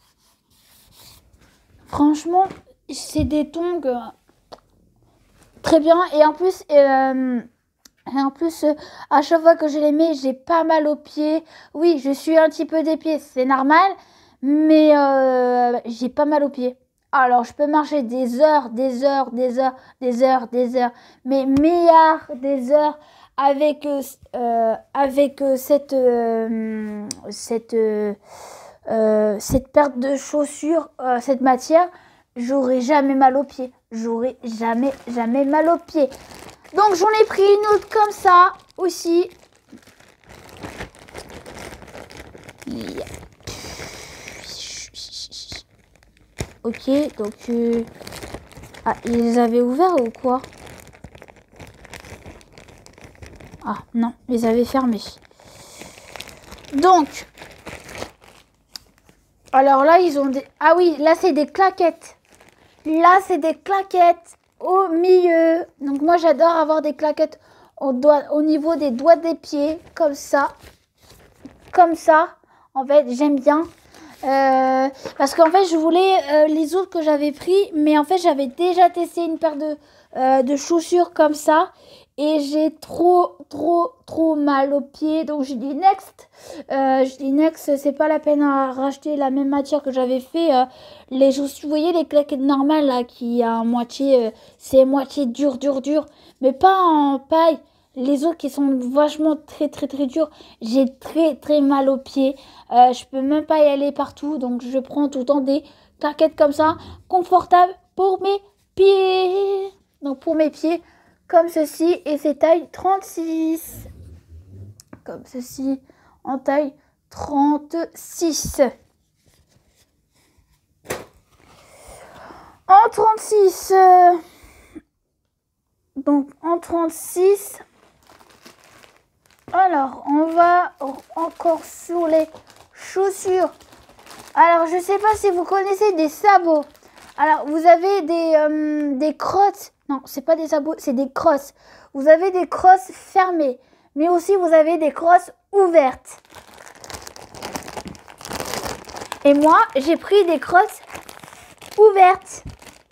Franchement, c'est des tongs euh, très bien. Et en plus, euh, et en plus euh, à chaque fois que je les mets, j'ai pas mal aux pieds. Oui, je suis un petit peu des pieds, c'est normal. Mais euh, j'ai pas mal aux pieds. Alors, je peux marcher des heures, des heures, des heures, des heures, des heures. Mais milliards des heures avec, euh, avec euh, cette... Euh, cette euh, Euh, cette paire de chaussures, euh, cette matière, j'aurai jamais mal aux pieds. J'aurai jamais, jamais mal aux pieds. Donc j'en ai pris une autre comme ça aussi. Yeah. Ok, donc... Euh... Ah, ils les avaient ouverts ou quoi? Ah, non, ils les avaient fermés. Donc... Alors là, ils ont des... Ah oui, là, c'est des claquettes. Là, c'est des claquettes au milieu. Donc moi, j'adore avoir des claquettes au, doigt, au niveau des doigts des pieds. Comme ça. Comme ça. En fait, j'aime bien. Euh, parce qu'en fait, je voulais euh, les autres que j'avais pris. Mais en fait, j'avais déjà testé une paire de, euh, de chaussures comme ça. Et j'ai trop, trop, trop mal aux pieds. Donc, je dis next. Euh, je dis next, c'est pas la peine à racheter la même matière que j'avais fait. Euh, les chaussures, vous voyez les claquettes normales là, qui a moitié, euh, c'est moitié dur, dur, dur. Mais pas en paille. Les autres qui sont vachement très, très, très durs. J'ai très, très mal aux pieds. Euh, je peux même pas y aller partout. Donc, je prends tout le temps des claquettes comme ça. Confortables pour mes pieds. Donc, pour mes pieds. Comme ceci, et c'est taille trente-six. Comme ceci, en taille trente-six. En trente-six. Euh, donc, en trente-six. Alors, on va encore sur les chaussures. Alors, je ne sais pas si vous connaissez des sabots. Alors, vous avez des, euh, des crottes. Non, c'est pas des sabots, c'est des crosses. Vous avez des crosses fermées, mais aussi vous avez des crosses ouvertes. Et moi, j'ai pris des crosses ouvertes.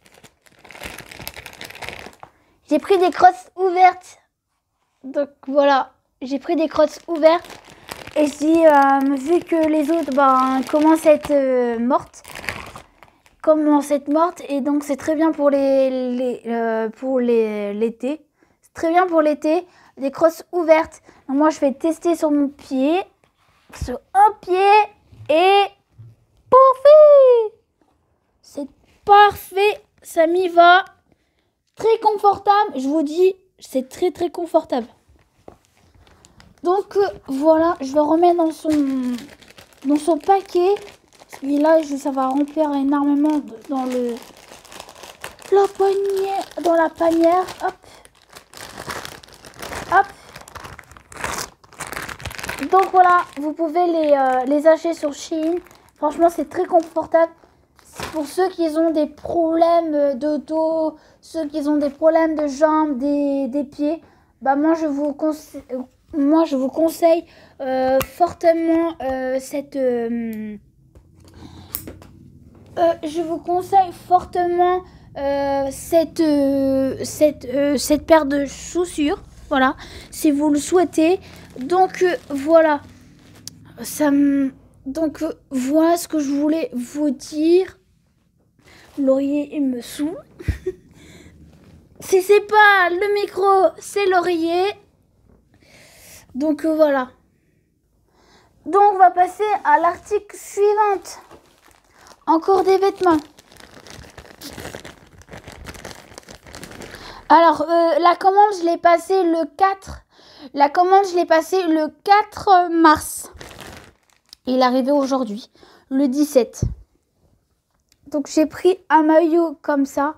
J'ai pris des crosses ouvertes. Donc voilà, j'ai pris des crosses ouvertes. Et je dis, euh, vu que les autres ben, commencent à être euh, mortes, commence à être morte et donc c'est très bien pour les, les euh, pour les l'été. C'est très bien pour l'été, des crosses ouvertes. Donc moi je vais tester sur mon pied, sur un pied et parfait. C'est parfait, ça m'y va. Très confortable, je vous dis, c'est très très confortable. Donc euh, voilà, je vais remettre dans son dans son paquet. Celui-là, ça va remplir énormément dans le la panière, dans la panière. Hop, hop. Donc voilà, vous pouvez les, euh, les acheter sur Shein. Franchement, c'est très confortable. pour ceux qui ont des problèmes de dos, ceux qui ont des problèmes de jambes, des, des pieds, bah moi je vous conseille, moi je vous conseille euh, fortement euh, cette euh, euh, je vous conseille fortement euh, cette euh, cette euh, cette paire de chaussures, voilà, si vous le souhaitez. Donc euh, voilà, ça me donc euh, voilà ce que je voulais vous dire. L'oreiller il me saoule. Si c'est pas le micro, c'est l'oreiller. Donc euh, voilà. Donc on va passer à l'article suivante. Encore des vêtements. Alors euh, la commande je l'ai passée le quatre. La commande je l'ai passée le quatre mars. Il est arrivé aujourd'hui, le dix-sept. Donc j'ai pris un maillot comme ça.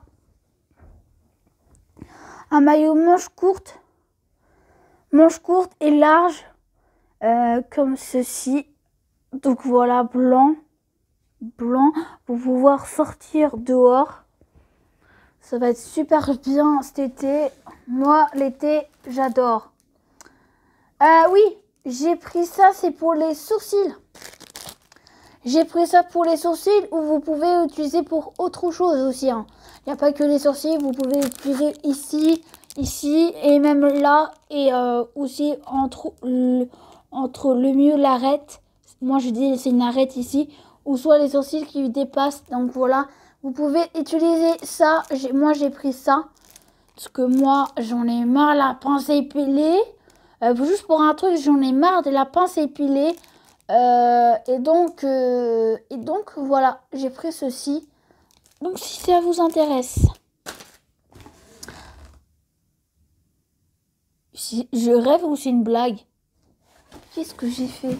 Un maillot manche courte. Manche courte et large. Euh, comme ceci. Donc voilà, blanc. Blanc pour pouvoir sortir dehors. Ça va être super bien cet été. Moi, l'été, j'adore. Euh, oui, j'ai pris ça, c'est pour les sourcils. J'ai pris ça pour les sourcils ou vous pouvez utiliser pour autre chose aussi. Hein. Il n'y a pas que les sourcils, vous pouvez utiliser ici, ici et même là. Et euh, aussi entre le, entre le milieu de l'arête. Moi, je dis c'est une arête ici. Ou soit les sourcils qui dépassent. Donc voilà, vous pouvez utiliser ça. Moi, j'ai pris ça. Parce que moi, j'en ai marre la pince épilée. Euh, juste pour un truc, j'en ai marre de la pince épilée. Euh, et donc, euh, et donc voilà, j'ai pris ceci. Donc si ça vous intéresse. Si je rêve ou c'est une blague? Qu'est-ce que j'ai fait?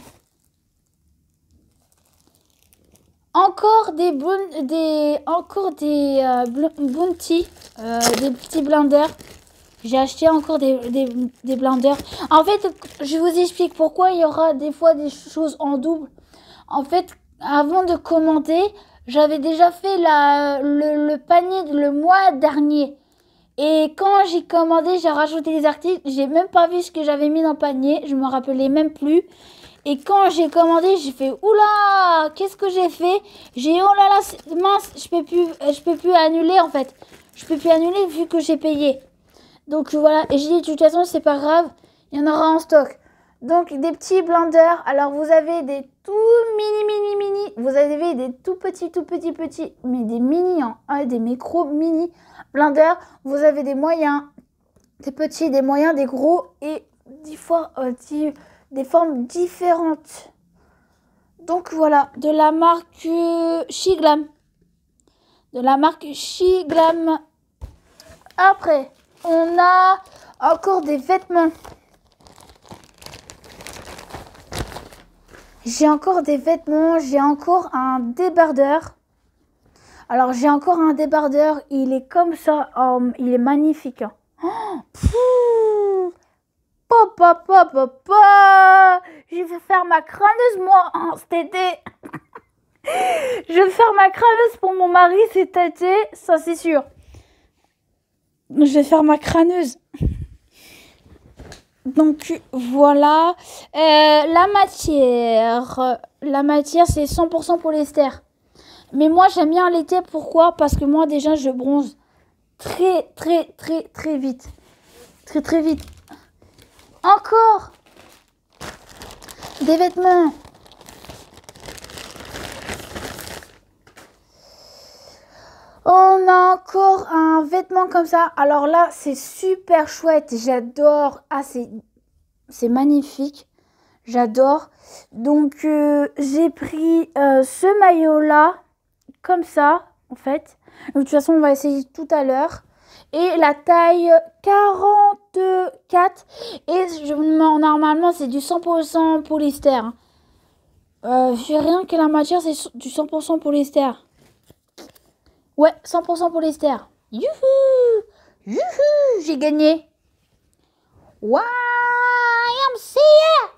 Encore des bon, des encore des euh, bounty, euh, des petits blenders. J'ai acheté encore des, des, des blenders. En fait, je vous explique pourquoi il y aura des fois des choses en double. En fait, avant de commander, j'avais déjà fait la, le, le panier le mois dernier. Et quand j'ai commandé, j'ai rajouté des articles. J'ai même pas vu ce que j'avais mis dans le panier. Je me rappelais même plus. Et quand j'ai commandé, j'ai fait oula, qu'est-ce que j'ai fait? J'ai oh là là, mince, je peux plus, je peux plus annuler en fait. Je peux plus annuler vu que j'ai payé. Donc voilà, et j'ai dit de toute façon c'est pas grave, il y en aura en stock. Donc des petits blenders, alors vous avez des tout mini mini mini, vous avez des tout petits tout petits petits, mais des mini, hein, des micro mini blenders. Vous avez des moyens, des petits, des moyens, des gros et dix fois euh, dix, des formes différentes. Donc voilà, de la marque euh, Shiglam. De la marque Shiglam. Après, on a encore des vêtements. J'ai encore des vêtements. J'ai encore un débardeur. Alors, j'ai encore un débardeur. Il est comme ça. Oh, il est magnifique. Hein. Oh, papa, papa, papa. Je vais faire ma crâneuse, moi, hein, cet été. Je vais faire ma crâneuse pour mon mari cet été. Ça, c'est sûr. Je vais faire ma crâneuse. Donc voilà. Euh, la matière. La matière, c'est cent pour cent polyester. Mais moi, j'aime bien l'été. Pourquoi? Parce que moi, déjà, je bronze très, très, très, très vite. Très, très vite. Encore des vêtements. On a encore un vêtement comme ça. Alors là, c'est super chouette. J'adore. Ah, c'est, c'est magnifique. J'adore. Donc, euh, j'ai pris euh, ce maillot-là. Comme ça, en fait. De toute façon, on va essayer tout à l'heure. Et la taille quarante-quatre. Et je, normalement, c'est du cent pour cent polyester. Euh, j'ai rien que la matière, c'est du cent pour cent polyester. Ouais, cent pour cent polyester. Youhou! Youhou! J'ai gagné. Why I'm here!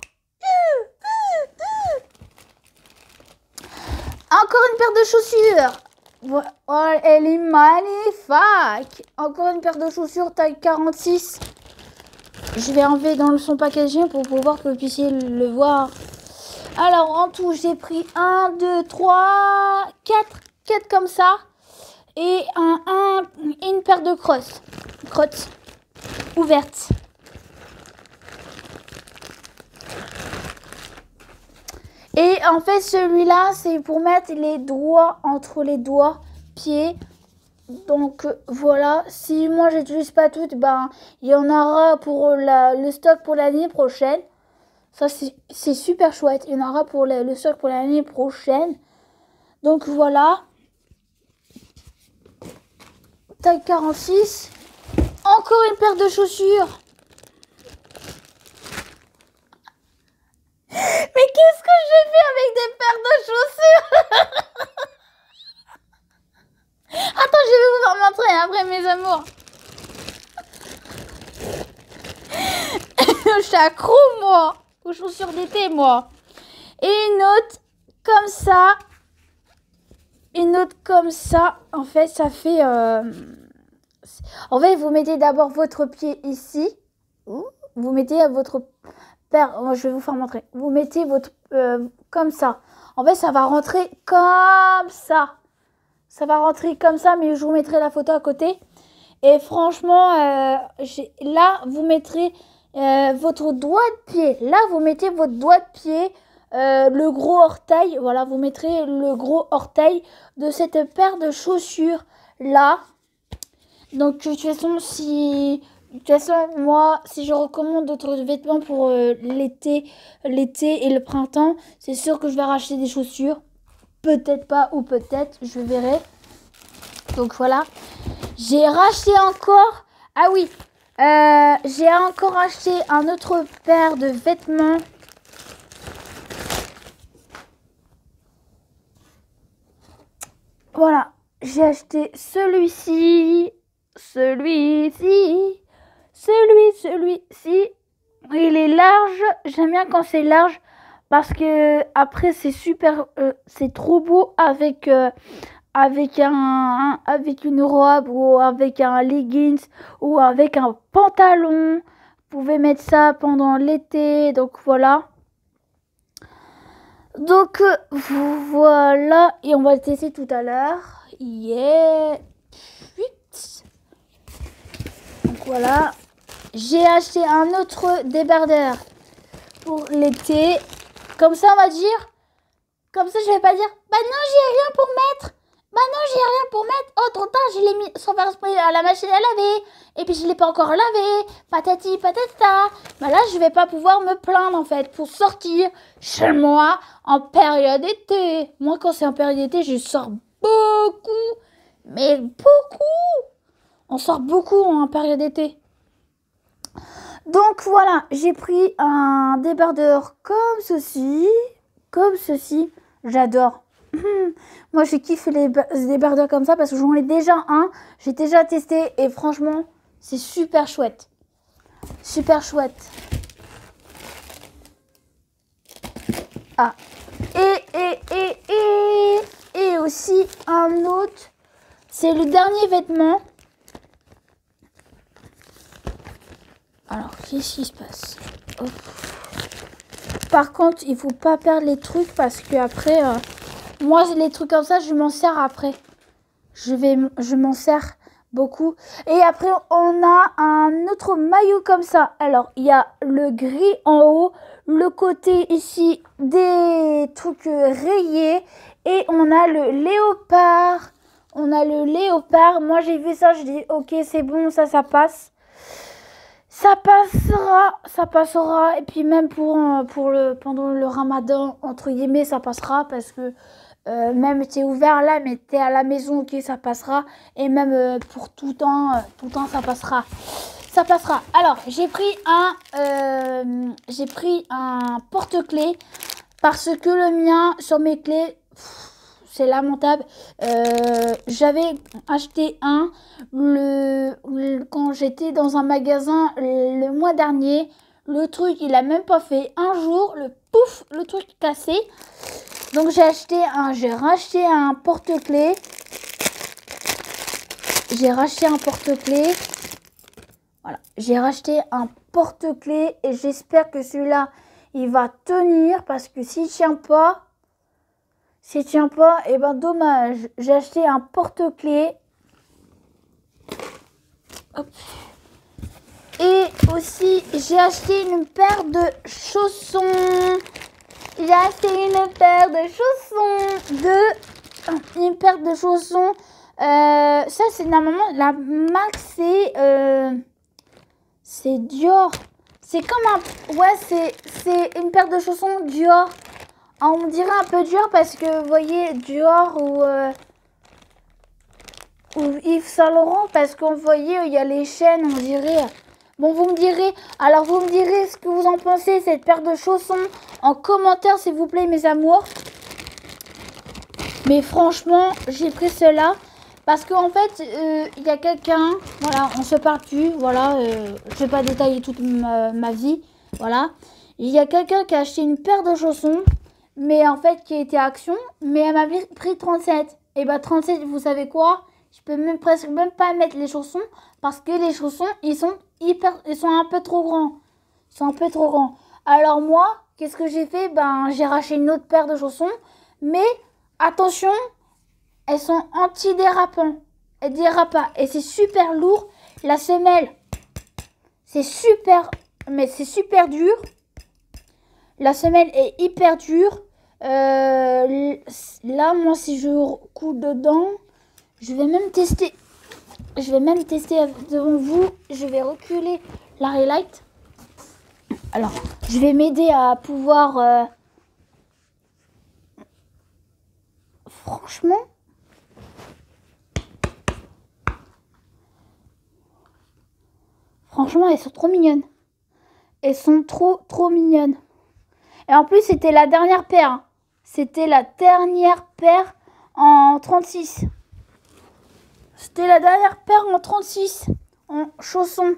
Encore une paire de chaussures. Oh, elle est magnifique. Encore une paire de chaussures taille quarante-six. Je vais enlever dans son packaging pour pouvoir que vous puissiez le voir. Alors, en tout, j'ai pris un, deux, trois, quatre. quatre comme ça. Et un, un, une paire de crosses. Crottes ouvertes. Et en fait, celui-là, c'est pour mettre les doigts entre les doigts, pieds. Donc voilà, si moi j'utilise pas toutes, ben il y en aura pour la, le stock pour l'année prochaine. Ça c'est super chouette, il y en aura pour le, le stock pour l'année prochaine. Donc voilà. Taille quarante-six. Encore une paire de chaussures. Mais qu'est-ce que j'ai fait avec des paires de chaussures? Attends, je vais vous en montrer après, mes amours. Je suis accro, moi, aux chaussures d'été, moi. Et une autre comme ça. Une autre comme ça. En fait, ça fait... Euh... En fait, vous mettez d'abord votre pied ici. Vous mettez votre... Je vais vous faire montrer. Vous mettez votre... Euh, comme ça. En fait, ça va rentrer comme ça. Ça va rentrer comme ça, mais je vous mettrai la photo à côté. Et franchement, euh, là, vous mettrez euh, votre doigt de pied. Là, vous mettez votre doigt de pied, euh, le gros orteil. Voilà, vous mettrez le gros orteil de cette paire de chaussures là. Donc, de toute façon, si... De toute façon, moi, si je recommande d'autres vêtements pour euh, l'été, l'été et le printemps, c'est sûr que je vais racheter des chaussures. Peut-être pas ou peut-être, je verrai. Donc voilà. J'ai racheté encore... Ah oui. Euh, j'ai encore acheté un autre paire de vêtements. Voilà. J'ai acheté celui-ci. Celui-ci. Celui, celui-ci. Il est large. J'aime bien quand c'est large. Parce que après c'est super, euh, c'est trop beau avec euh, avec un avec une robe ou avec un leggings ou avec un pantalon. Vous pouvez mettre ça pendant l'été, donc voilà. Donc euh, voilà, et on va le tester tout à l'heure. Yeah. Donc voilà, j'ai acheté un autre débardeur pour l'été. Comme ça, on va dire, comme ça, je vais pas dire, bah non, j'ai rien pour mettre. Bah non, j'ai rien pour mettre. Oh, trop tard, je l'ai mis sans faire exprès à la machine à laver. Et puis, je l'ai pas encore lavé. Patati, patata. Bah là, je vais pas pouvoir me plaindre, en fait, pour sortir chez moi en période d'été. Moi, quand c'est en période d'été, je sors beaucoup. Mais beaucoup. On sort beaucoup en période d'été. Donc voilà, j'ai pris un débardeur comme ceci, comme ceci, j'adore. Moi je kiffe les débardeurs comme ça parce que j'en ai déjà un, j'ai déjà testé et franchement c'est super chouette, super chouette. Ah, et, et, et, et, et aussi un autre, c'est le dernier vêtement. Alors, qu'est-ce qui se passe? Oh. Par contre, il faut pas perdre les trucs parce que après, euh, moi, les trucs comme ça, je m'en sers après. Je vais, je m'en sers beaucoup. Et après, on a un autre maillot comme ça. Alors, il y a le gris en haut, le côté ici des trucs rayés, et on a le léopard. On a le léopard. Moi, j'ai vu ça, je dis, ok, c'est bon, ça, ça passe. Ça passera, ça passera. Et puis même pour, pour le, pendant le ramadan, entre guillemets, ça passera. Parce que euh, même tu es ouvert là, mais tu es à la maison, ok, ça passera. Et même euh, pour tout temps, euh, tout temps, ça passera. Ça passera. Alors, j'ai pris un, euh, j'ai pris un porte-clés. Parce que le mien, sur mes clés... C'est lamentable. Euh, J'avais acheté un le, le quand j'étais dans un magasin le, le mois dernier. Le truc, il a même pas fait un jour. Le pouf, le truc cassé. Donc j'ai acheté un, j'ai racheté un porte-clés. j'ai racheté un porte-clés. Voilà, j'ai racheté un porte-clés et j'espère que celui-là, il va tenir parce que s'il tient pas, s'il tient pas, et eh ben dommage. J'ai acheté un porte-clés. Hop. Et aussi, j'ai acheté une paire de chaussons. J'ai acheté une paire de chaussons. De... Une paire de chaussons. Euh, ça, c'est normalement la marque, c'est... Euh, c'est Dior. C'est comme un... Ouais, c'est c'est une paire de chaussons Dior. On me dirait un peu Dior parce que, vous voyez, Dior ou... Euh, ou Yves Saint Laurent, parce qu'on voyait, il y a les chaînes, on dirait... Bon, vous me direz, alors vous me direz ce que vous en pensez, cette paire de chaussons, en commentaire, s'il vous plaît, mes amours. Mais franchement, j'ai pris cela parce qu'en fait, euh, il y a quelqu'un, voilà, on se parle plus, voilà, euh, je vais pas détailler toute ma, ma vie, voilà. Il y a quelqu'un qui a acheté une paire de chaussons, mais en fait, qui était Action, mais elle m'a pris trente-sept. Et bah, trente-sept, vous savez quoi? Je peux même presque même pas mettre les chaussons parce que les chaussons, ils sont hyper, ils sont un peu trop grands. Ils sont un peu trop grands. Alors moi, qu'est-ce que j'ai fait? Ben, j'ai racheté une autre paire de chaussons. Mais attention, elles sont anti-dérapants. Elles dérapent pas. Et c'est super lourd. La semelle, c'est super, mais c'est super dur. La semelle est hyper dure. Euh, là, moi, si je coule dedans... Je vais même tester, je vais même tester devant vous, je vais reculer la highlight. Alors, je vais m'aider à pouvoir, euh, franchement, franchement, elles sont trop mignonnes. Elles sont trop, trop mignonnes. Et en plus, c'était la dernière paire. C'était la dernière paire en trente-six. C'était la dernière paire en trente-six, en chaussons.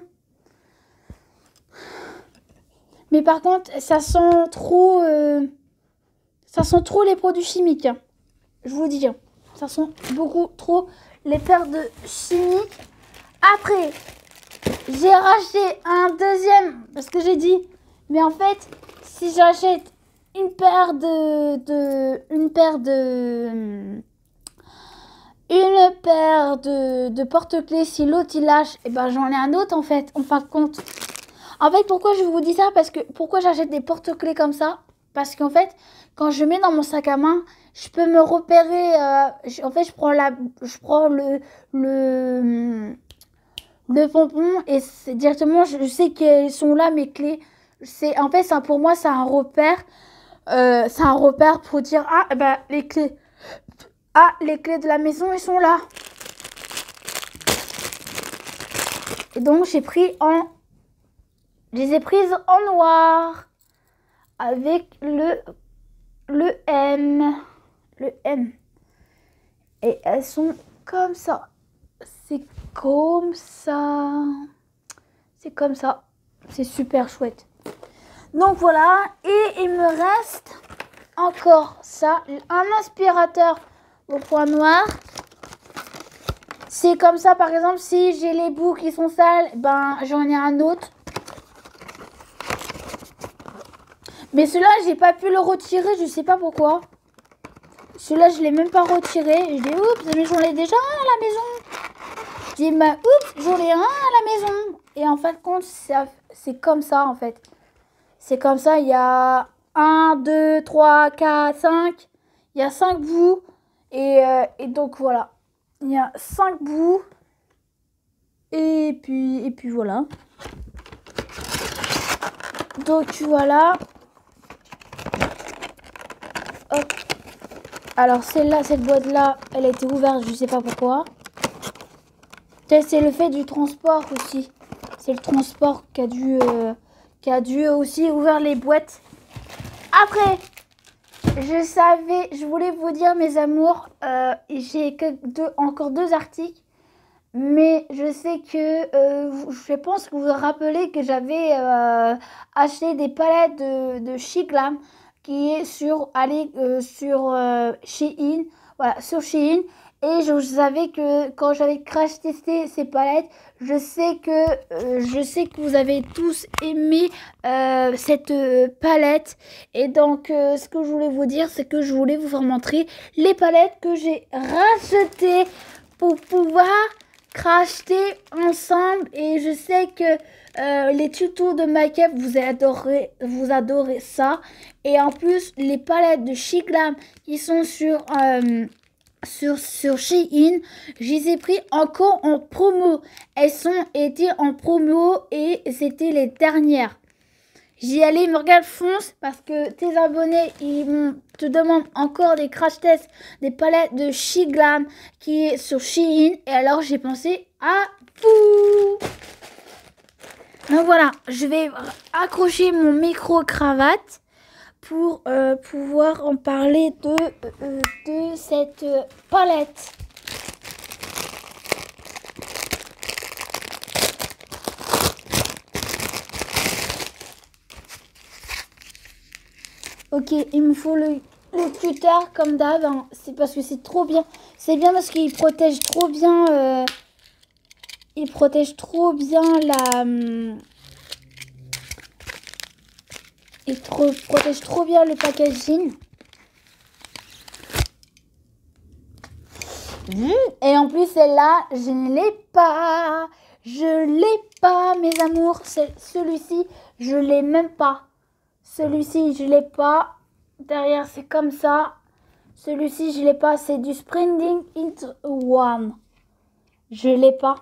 Mais par contre, ça sent trop... Euh, ça sent trop les produits chimiques. Hein. Je vous dis. Hein. Ça sent beaucoup trop les paires de chimiques. Après, j'ai racheté un deuxième, parce que j'ai dit... Mais en fait, si j'achète une paire de... de une paire de... Une paire de, de porte-clés, si l'autre il lâche, et ben j'en ai un autre en fait, en fin de compte. En fait, pourquoi je vous dis ça? Parce que pourquoi j'achète des porte-clés comme ça? Parce qu'en fait, quand je mets dans mon sac à main, je peux me repérer. Euh, je, en fait, je prends la, je prends le le le pompon et c'est directement, je sais qu'elles sont là mes clés. C'est en fait, ça pour moi, c'est un repère. Euh, c'est un repère pour dire ah ben les clés. Ah, les clés de la maison, ils sont là. Et donc, j'ai pris en... Je les ai prises en noir. Avec le... Le M. Le M. Et elles sont comme ça. C'est comme ça. C'est comme ça. C'est super chouette. Donc, voilà. Et il me reste encore ça. Un aspirateur au point noir. C'est comme ça, par exemple, si j'ai les bouts qui sont sales, ben j'en ai un autre. Mais celui-là, j'ai pas pu le retirer, je sais pas pourquoi. Celui-là, je l'ai même pas retiré. Je dis, oups, mais j'en ai déjà un à la maison. Je dis, bah, oups, j'en ai un à la maison. Et en fin de compte, c'est comme ça, en fait. C'est comme ça, il y a un, deux, trois, quatre, cinq. Il y a cinq bouts. Et, euh, et donc voilà, il y a cinq bouts. Et puis, et puis voilà. Donc voilà. Hop. Alors celle-là, cette boîte-là, elle a été ouverte, je sais pas pourquoi. C'est le fait du transport aussi. C'est le transport qui a dû, euh, qui a dû aussi ouvrir les boîtes. Après... Je savais, je voulais vous dire mes amours, euh, j'ai que deux, encore deux articles, mais je sais que, euh, je pense que vous vous rappelez que j'avais euh, acheté des palettes de, de Chiclam qui est sur, allez, euh, sur euh, Shein, voilà, sur Shein, Et je savais que quand j'avais crash testé ces palettes, je sais que euh, je sais que vous avez tous aimé euh, cette euh, palette. Et donc euh, ce que je voulais vous dire, c'est que je voulais vous faire montrer les palettes que j'ai rachetées pour pouvoir cracheter ensemble. Et je sais que euh, les tutos de make-up, vous adorez, vous adorez ça. Et en plus, les palettes de Chic Glam qui sont sur euh, sur, sur Shein, je les ai pris encore en promo. Elles sont été en promo et c'était les dernières. J'y allais, Morgane, fonce, parce que tes abonnés, ils te demandent encore des crash tests, des palettes de Chic Glam qui est sur Shein. Et alors, j'ai pensé à vous. Donc voilà, je vais accrocher mon micro-cravate pour euh, pouvoir en parler de, euh, de cette euh, palette. Ok, il me faut le, le cutter comme d'hab, hein. C'est parce que c'est trop bien. C'est bien parce qu'il protège trop bien... Euh, il protège trop bien la... Hum, il trop, protège trop bien le packaging. Et en plus, celle-là, je ne l'ai pas. Je l'ai pas, mes amours. Celui-ci, je l'ai même pas. Celui-ci, je l'ai pas. Derrière, c'est comme ça. Celui-ci, je l'ai pas. C'est du Sprinting Into One. Je l'ai pas.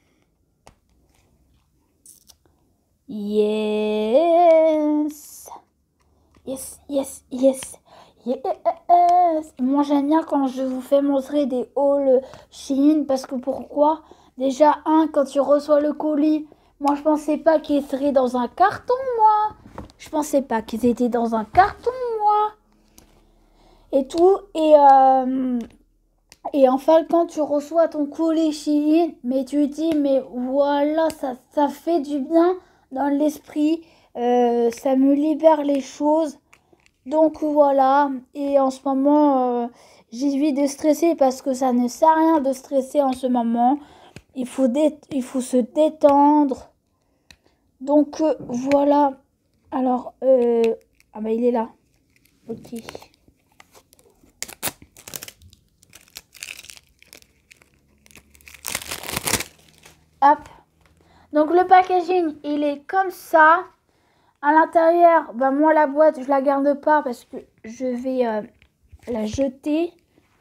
Yes. Yes, yes, yes. Yes. Moi, j'aime bien quand je vous fais montrer des hauls Shein. Parce que pourquoi? Déjà, un, quand tu reçois le colis, moi, je pensais pas qu'ils seraient dans un carton, moi. Je pensais pas qu'ils étaient dans un carton, moi. Et tout. Et, euh, et enfin, quand tu reçois ton colis Shein, mais tu dis, mais voilà, ça, ça fait du bien dans l'esprit. Euh, ça me libère les choses. Donc voilà, et en ce moment, euh, j'évite de stresser parce que ça ne sert à rien de stresser en ce moment. Il faut, il faut se détendre. Donc euh, voilà. Alors, euh, ah bah il est là. Ok. Hop. Donc le packaging, il est comme ça. À l'intérieur, ben moi la boîte, je la garde pas parce que je vais euh, la jeter.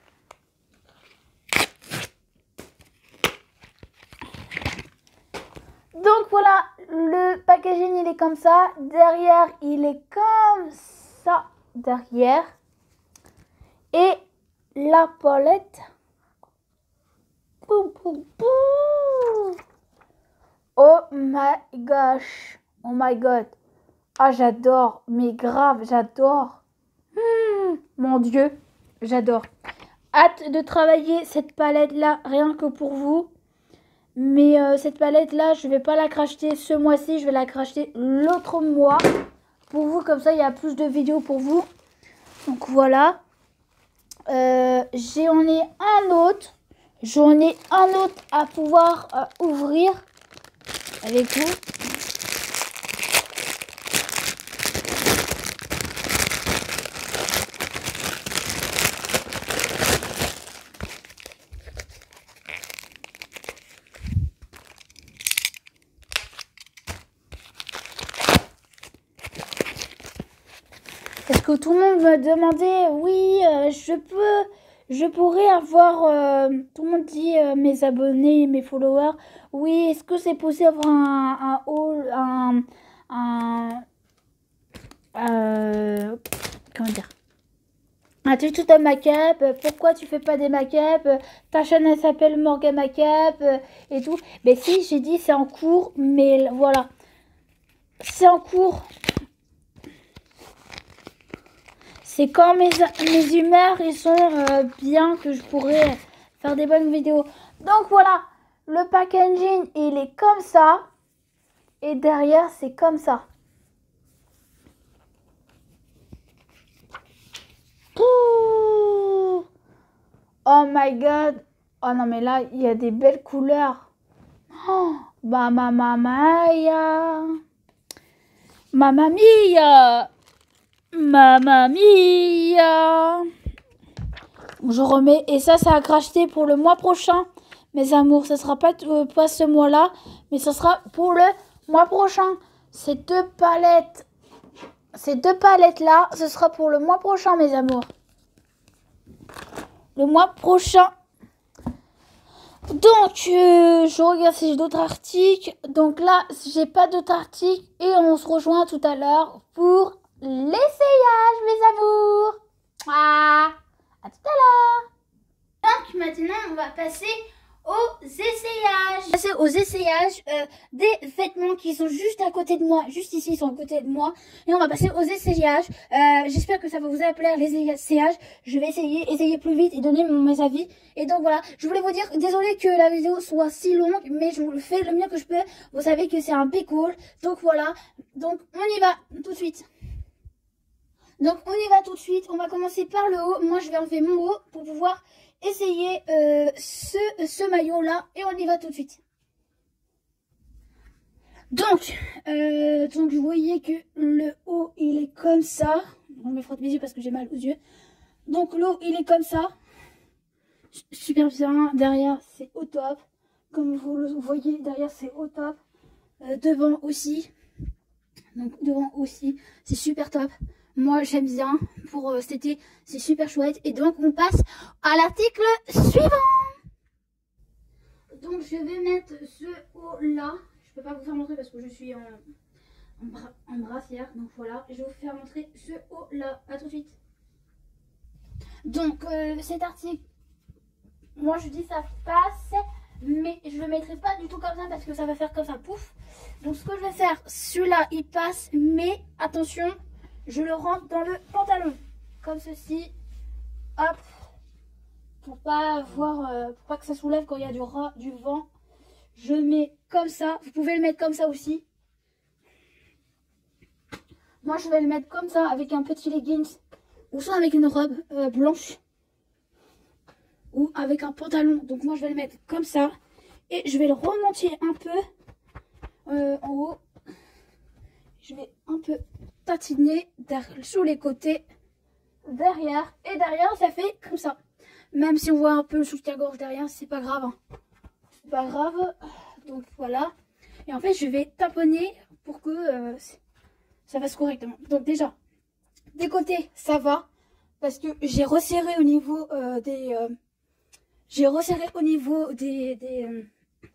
Donc voilà, le packaging il est comme ça. Derrière, il est comme ça. Derrière. Et la palette. Boum, boum, boum. Oh my gosh. Oh my god. Ah, j'adore, mais grave, j'adore. Mmh, mon Dieu, j'adore. Hâte de travailler cette palette-là, rien que pour vous. Mais euh, cette palette-là, je vais pas la cracheter ce mois-ci, je vais la cracheter l'autre mois. Pour vous, comme ça, il y a plus de vidéos pour vous. Donc voilà. Euh, J'en ai un autre. J'en ai un autre à pouvoir euh, ouvrir avec vous. Parce que tout le monde me demandait, oui, euh, je peux, je pourrais avoir, euh, tout le monde dit, euh, mes abonnés, mes followers, oui, est-ce que c'est possible d'avoir un, un haul, un, un, euh, comment dire, un tuto de make-up, pourquoi tu fais pas des make-up, ta chaîne elle s'appelle Morgane Make-up, et tout. Mais si, j'ai dit c'est en cours, mais voilà, c'est en cours. C'est quand mes, mes humeurs ils sont euh, bien que je pourrais faire des bonnes vidéos. Donc voilà, le packaging il est comme ça. Et derrière c'est comme ça. Pouh, oh my god. Oh non, mais là, il y a des belles couleurs. Oh, bah, mamma mia. Mamma mia. Mamma mia. Je remets. Et ça, ça a racheté pour le mois prochain. Mes amours, ce sera pas, euh, pas ce mois-là, mais ce sera pour le mois prochain. Ces deux palettes, ces deux palettes-là, ce sera pour le mois prochain, mes amours. Le mois prochain. Donc, euh, je regarde si j'ai d'autres articles. Donc là, j'ai pas d'autres articles. Et on se rejoint tout à l'heure pour l'essayage, mes amours. Ah, à tout à l'heure. Donc, maintenant, on va passer aux essayages. Passer aux essayages euh, des vêtements qui sont juste à côté de moi. Juste ici, ils sont à côté de moi. Et on va passer aux essayages. Euh, J'espère que ça va vous plaire, les essayages. Je vais essayer, essayer plus vite et donner mon, mes avis. Et donc voilà, je voulais vous dire, désolé que la vidéo soit si longue, mais je vous le fais le mieux que je peux. Vous savez que c'est un big haul. Donc voilà, donc on y va tout de suite. Donc on y va tout de suite. On va commencer par le haut. Moi, je vais enlever mon haut pour pouvoir essayer euh, ce, ce maillot là et on y va tout de suite. Donc, euh, donc vous voyez que le haut il est comme ça. Je me frotte mes yeux parce que j'ai mal aux yeux. Donc le haut il est comme ça. Super bien. Derrière c'est au top. Comme vous le voyez derrière c'est au top. Euh, devant aussi. Donc devant aussi c'est super top. Moi j'aime bien pour euh, cet été, c'est super chouette. Et donc on passe à l'article suivant. Donc je vais mettre ce haut là. Je peux pas vous faire montrer parce que je suis en, en, bra en brassière. Donc voilà, je vais vous faire montrer ce haut là. À tout de suite. Donc euh, cet article, moi je dis ça passe. Mais je le mettrai pas du tout comme ça parce que ça va faire comme ça, pouf. Donc ce que je vais faire, celui-là il passe. Mais attention, je le rentre dans le pantalon, comme ceci, hop, pour pas avoir, euh, pour pas que ça soulève quand il y a du, du vent. Je mets comme ça, vous pouvez le mettre comme ça aussi. Moi je vais le mettre comme ça, avec un petit leggings, ou soit avec une robe euh, blanche, ou avec un pantalon. Donc moi je vais le mettre comme ça, et je vais le remonter un peu euh, en haut. Je vais un peu tatiner sur les côtés, derrière, et derrière ça fait comme ça. Même si on voit un peu le soutien-gorge derrière, c'est pas grave, hein. C'est pas grave. Donc voilà. Et en fait je vais taponner pour que euh, ça fasse correctement. Donc déjà, des côtés ça va, parce que j'ai resserré au niveau euh, des... Euh, j'ai resserré au niveau des... Des, euh,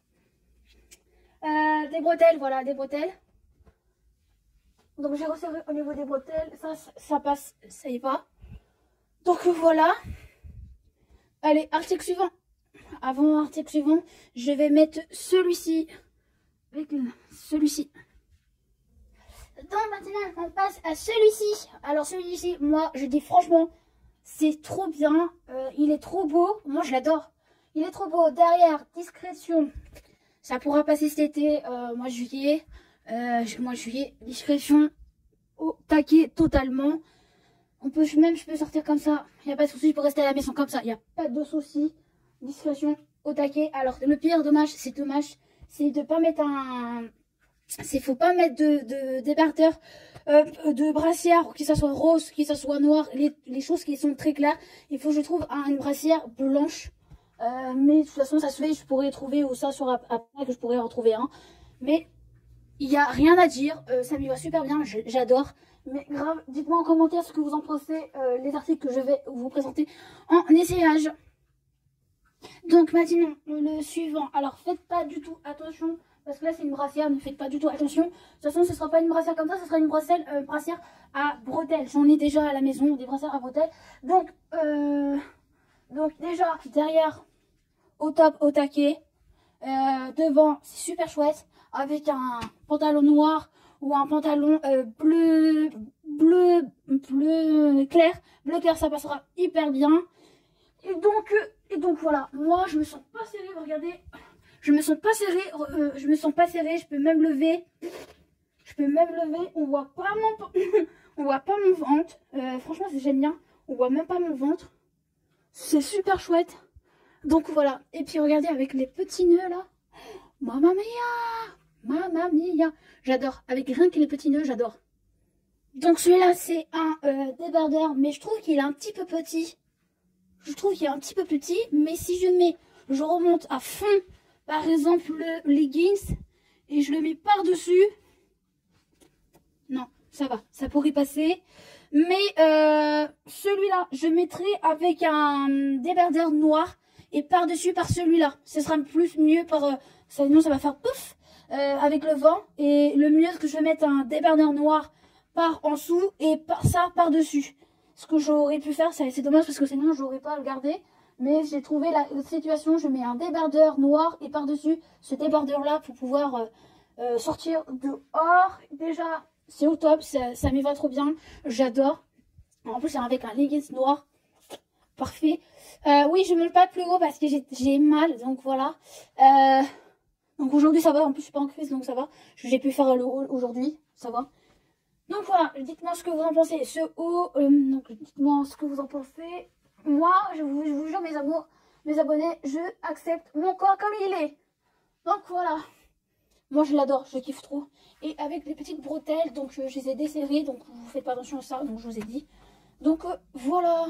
euh, des bretelles, voilà, des bretelles. Donc j'ai resserré au niveau des bretelles, ça, ça, ça passe, ça y va. Donc voilà. Allez, article suivant. Avant article suivant, je vais mettre celui-ci avec celui-ci. Donc maintenant, on passe à celui-ci. Alors celui-ci, moi, je dis franchement, c'est trop bien. Euh, il est trop beau. Moi, je l'adore. Il est trop beau. Derrière, discrétion. Ça pourra passer cet été, euh, mois de juillet. Euh, mois de juillet, discrétion au taquet totalement. On peut même, je peux sortir comme ça. Il n'y a pas de souci, je peux rester à la maison comme ça. Il n'y a pas de souci. Discrétion au taquet. Alors, le pire dommage, c'est dommage, c'est de pas mettre un... C'est faut pas mettre de, de débardeur, euh, de brassière, que ça soit rose, que ça soit noir, les, les choses qui sont très claires. Il faut que je trouve une brassière blanche. Euh, mais de toute façon, ça se fait, je pourrais trouver, ou ça sur après, que je pourrais en trouver un. Mais il n'y a rien à dire, euh, ça m'y va super bien, j'adore. Mais grave, dites-moi en commentaire ce que vous en pensez, euh, les articles que je vais vous présenter en essayage. Donc maintenant, le suivant. Alors faites pas du tout attention, parce que là c'est une brassière, ne faites pas du tout attention. De toute façon, ce sera pas une brassière comme ça, ce sera une brassière, euh, brassière à bretelles. J'en ai déjà à la maison, des brassières à bretelles. Donc, euh, donc déjà, derrière, au top, au taquet. Euh, devant, c'est super chouette, avec un pantalon noir ou un pantalon euh, bleu, bleu, bleu clair. Bleu clair, ça passera hyper bien. Et donc, euh, et donc voilà, moi je me sens pas serrée, regardez, je me sens pas serrée, euh, je me sens pas serrée, je peux même lever, je peux même lever, on voit pas mon, on voit pas mon ventre, euh, franchement c'est j'aime bien, on voit même pas mon ventre, c'est super chouette. Donc voilà. Et puis regardez avec les petits nœuds là. Mamma mia, mamma mia. J'adore. Avec rien que les petits nœuds, j'adore. Donc celui-là c'est un euh, débardeur, mais je trouve qu'il est un petit peu petit. Je trouve qu'il est un petit peu petit, mais si je mets, je remonte à fond, par exemple le leggings, et je le mets par-dessus, non, ça va, ça pourrait passer. Mais euh, celui-là, je mettrai avec un débardeur noir et par-dessus par celui-là. Ce sera plus mieux, par, euh, sinon ça va faire pouf euh, avec le vent. Et le mieux c'est que je mette un débardeur noir par en dessous et par ça par-dessus. Ce que j'aurais pu faire, c'est dommage parce que sinon j'aurais pas à le garder. Mais j'ai trouvé la situation, je mets un débardeur noir et par-dessus ce débardeur là pour pouvoir euh, euh, sortir dehors. Déjà c'est au top, ça, ça m'y va trop bien, j'adore. En plus c'est avec un leggings noir, parfait. Euh, oui, je monte pas plus haut parce que j'ai mal, donc voilà. Euh, donc aujourd'hui ça va, en plus je suis pas en crise donc ça va. J'ai pu faire le haut aujourd'hui, ça va. Donc voilà, dites-moi ce que vous en pensez. Ce haut, euh, donc dites-moi ce que vous en pensez. Moi, je vous, je vous jure mes amours, mes abonnés, je accepte mon corps comme il est. Donc voilà. Moi je l'adore, je kiffe trop. Et avec les petites bretelles, donc euh, je les ai desserrées, donc vous faites pas attention à ça, donc je vous ai dit. Donc euh, voilà.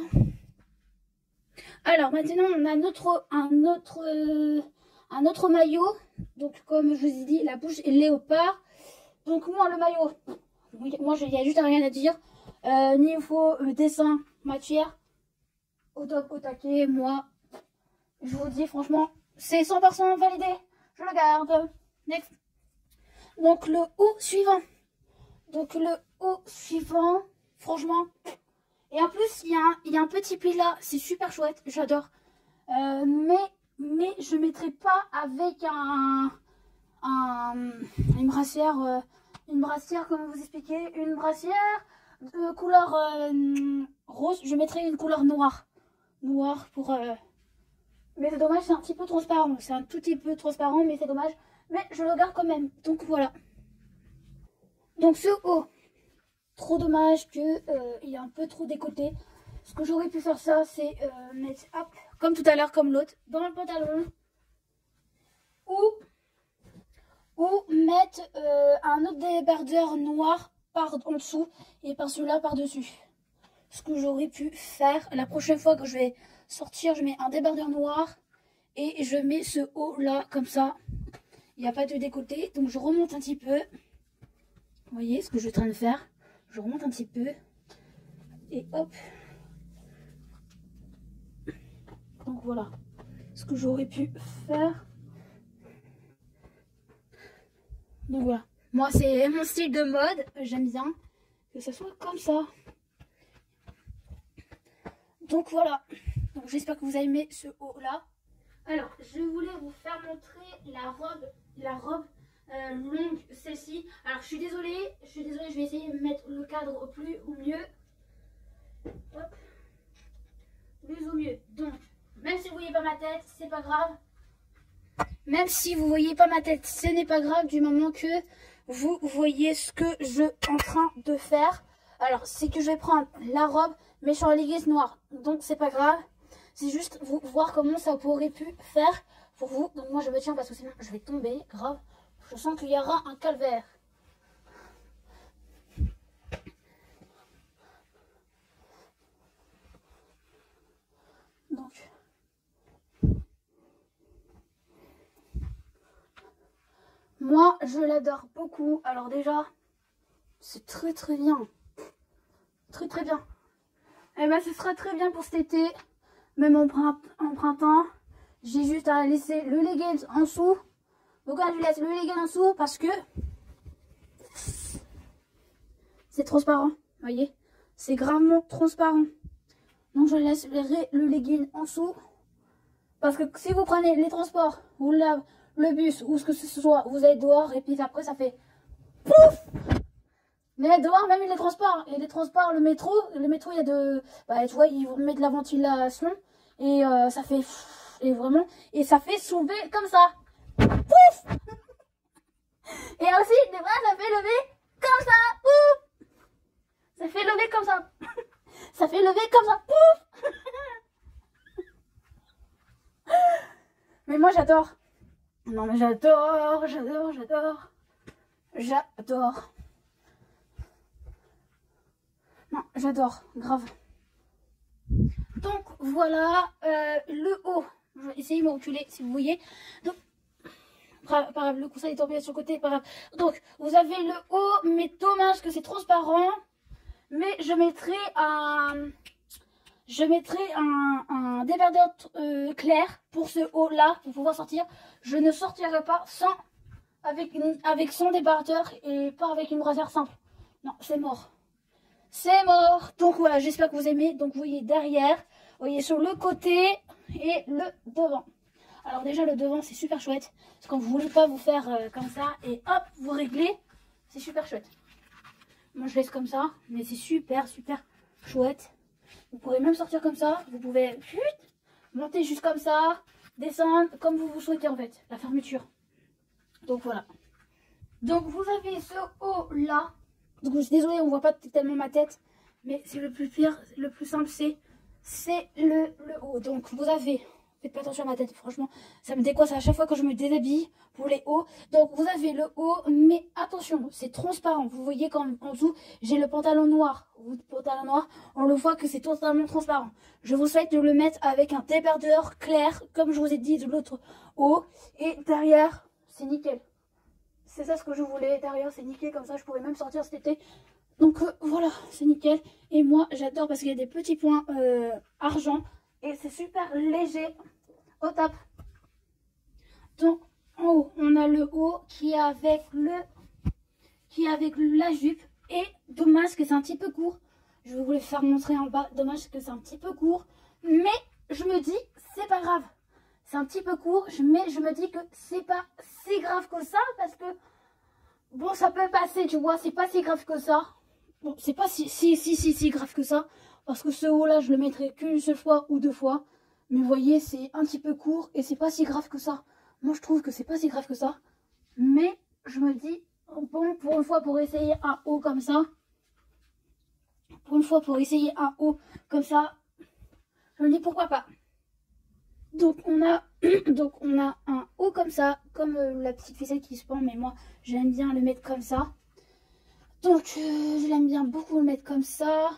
Alors maintenant on a notre, un autre euh, un autre maillot. Donc comme je vous ai dit, la bouche est léopard. Donc moi le maillot, moi il y a juste rien à dire. Euh, niveau euh, dessin, matière, au top, au taquet, moi je vous dis franchement c'est cent pour cent validé. Je le garde. Next. Donc le haut suivant. Donc le haut suivant, franchement. Et en plus, il y, a un, il y a un petit pli là, c'est super chouette, j'adore. Euh, mais, mais je ne mettrai pas avec un, un, une brassière, euh, une brassière, comment vous expliquer, une brassière de couleur euh, rose. Je mettrai une couleur noire. Noire pour... Euh... Mais c'est dommage, c'est un petit peu transparent. C'est un tout petit peu transparent, mais c'est dommage. Mais je le garde quand même. Donc voilà. Donc ce haut, trop dommage que euh, il est un peu trop décoté. Ce que j'aurais pu faire ça, c'est euh, mettre, hop, comme tout à l'heure, comme l'autre, dans le pantalon. Ou, ou mettre euh, un autre débardeur noir par en dessous et par celui-là par-dessus. Ce que j'aurais pu faire. La prochaine fois que je vais sortir, je mets un débardeur noir et je mets ce haut là, comme ça. Il n'y a pas de décoté, donc je remonte un petit peu. Vous voyez ce que je suis en train de faire? Je remonte un petit peu. Et hop. Donc voilà. Ce que j'aurais pu faire. Donc voilà. Moi, c'est mon style de mode. J'aime bien que ça soit comme ça. Donc voilà. Donc j'espère que vous avez aimé ce haut là. Alors, je voulais vous faire montrer la robe. La robe. Euh, longue, celle-ci. Alors je suis désolée, je suis désolée, je vais essayer de mettre le cadre au plus ou mieux. Hop. Plus au mieux. Donc, même si vous voyez pas ma tête, c'est pas grave. Même si vous voyez pas ma tête, ce n'est pas grave du moment que vous voyez ce que je suis en train de faire. Alors, c'est que je vais prendre la robe, mais sur un leggings noir. Donc c'est pas grave. C'est juste vous voir comment ça pourrait pu faire pour vous. Donc moi je me tiens parce que sinon je vais tomber, grave. Je sens qu'il y aura un calvaire. Donc, moi, je l'adore beaucoup. Alors déjà, c'est très très bien. Très très bien. Et ben, ce sera très bien pour cet été. Même en, en printemps. J'ai juste à laisser le leggings en dessous. Donc là, je laisse le leggings en dessous parce que c'est transparent. Vous voyez, c'est gravement transparent. Donc je laisse le legging en dessous. Parce que si vous prenez les transports, ou la, le bus, ou ce que ce soit, vous êtes dehors et puis après ça fait pouf. Mais dehors, même les transports, et les transports, le métro, le métro, il y a de, bah, tu vois, ils vont mettre de la ventilation et euh, ça fait, et vraiment, et ça fait soulever comme ça. Pouf. Et aussi, des bras, ça fait lever comme ça. Pouf. Ça fait lever comme ça. Ça fait lever comme ça. Pouf. Mais moi j'adore. Non mais j'adore, j'adore, j'adore. J'adore. Non, j'adore, grave. Donc voilà, euh, le haut. Je vais essayer de me reculer si vous voyez. Donc, pas grave, le coussin est tombé sur le côté, pas grave. Donc, vous avez le haut, mais dommage que c'est transparent. Mais je mettrai un... Je mettrai un, un débardeur euh, clair pour ce haut là, pour pouvoir sortir. Je ne sortirai pas sans avec, une, avec son débardeur et pas avec une brassière simple. Non, c'est mort. C'est mort. Donc voilà, j'espère que vous aimez. Donc vous voyez derrière, vous voyez sur le côté et le devant. Alors déjà le devant c'est super chouette. Parce que quand vous voulez pas vous faire euh, comme ça et hop, vous réglez, c'est super chouette. Moi je laisse comme ça, mais c'est super super chouette. Vous pourrez même sortir comme ça, vous pouvez monter juste comme ça, descendre comme vous vous souhaitez en fait, la fermeture. Donc voilà. Donc vous avez ce haut là. Donc je suis désolée, on voit pas tellement ma tête, mais c'est le plus pire, le plus simple, c'est c'est le, le haut. Donc vous avez, faites pas attention à ma tête, franchement, ça me décoiffe à chaque fois quand je me déshabille pour les hauts. Donc vous avez le haut, mais attention, c'est transparent. Vous voyez qu'en en dessous, j'ai le pantalon noir. Le pantalon noir, on le voit que c'est totalement transparent. Je vous souhaite de le mettre avec un débardeur clair, comme je vous ai dit de l'autre haut. Et derrière, c'est nickel. C'est ça ce que je voulais. Derrière, c'est nickel, comme ça je pourrais même sortir cet été. Donc euh, voilà, c'est nickel. Et moi, j'adore parce qu'il y a des petits points euh, argent. Et c'est super léger au top. Donc en haut, on a le haut qui est avec le qui est avec la jupe. Et dommage que c'est un petit peu court. Je vais vous le faire montrer en bas. Dommage que c'est un petit peu court. Mais je me dis, c'est pas grave. C'est un petit peu court. Mais je me dis que c'est pas si grave que ça. Parce que, bon, ça peut passer, tu vois. C'est pas si grave que ça. Bon, c'est pas si, si, si, si, si grave que ça. Parce que ce haut-là, je le mettrai qu'une seule fois ou deux fois. Mais vous voyez, c'est un petit peu court. Et c'est pas si grave que ça. Moi, je trouve que c'est pas si grave que ça. Mais je me dis, bon, pour une fois, pour essayer un haut comme ça. Pour une fois, pour essayer un haut comme ça. Je me dis, pourquoi pas. Donc, on a, donc, on a un haut comme ça. Comme euh, la petite ficelle qui se pend. Mais moi, j'aime bien le mettre comme ça. Donc, euh, je l'aime bien beaucoup le mettre comme ça.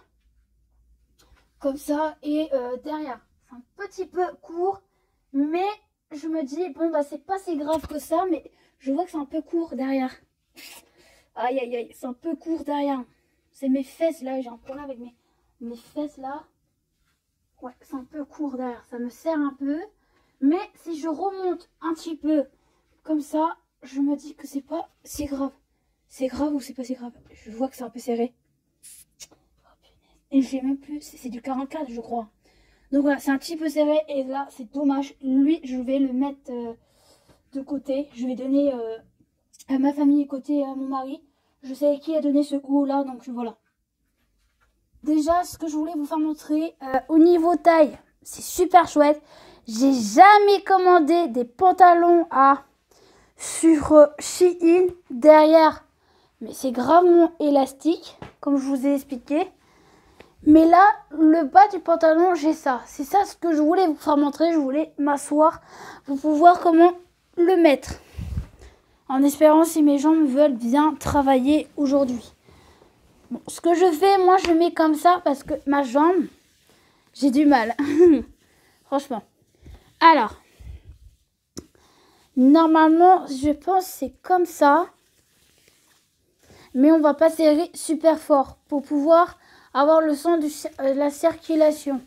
Comme ça. Et euh, derrière, c'est un petit peu court. Mais je me dis, bon, bah, c'est pas si grave que ça. Mais je vois que c'est un peu court derrière. Aïe, aïe, aïe. C'est un peu court derrière. C'est mes fesses là. J'ai un problème avec mes, mes fesses là. Ouais, c'est un peu court derrière. Ça me serre un peu. Mais si je remonte un petit peu comme ça, je me dis que c'est pas si grave. C'est grave ou c'est pas si grave? Je vois que c'est un peu serré. Et j'ai même plus... C'est du quarante-quatre, je crois. Donc voilà, c'est un petit peu serré. Et là, c'est dommage. Lui, je vais le mettre euh, de côté. Je vais donner euh, à ma famille, côté à mon mari. Je sais qui a donné ce haut-là. Donc voilà. Déjà, ce que je voulais vous faire montrer, euh, au niveau taille, c'est super chouette. J'ai jamais commandé des pantalons à sur euh, Shein derrière. Mais c'est gravement élastique, comme je vous ai expliqué. Mais là, le bas du pantalon, j'ai ça. C'est ça ce que je voulais vous faire montrer. Je voulais m'asseoir pour pouvoir comment le mettre. En espérant si mes jambes veulent bien travailler aujourd'hui. Bon, ce que je fais, moi, je mets comme ça parce que ma jambe, j'ai du mal. Franchement. Alors, normalement, je pense que c'est comme ça. Mais on va pas serrer super fort pour pouvoir avoir le son de euh, la circulation.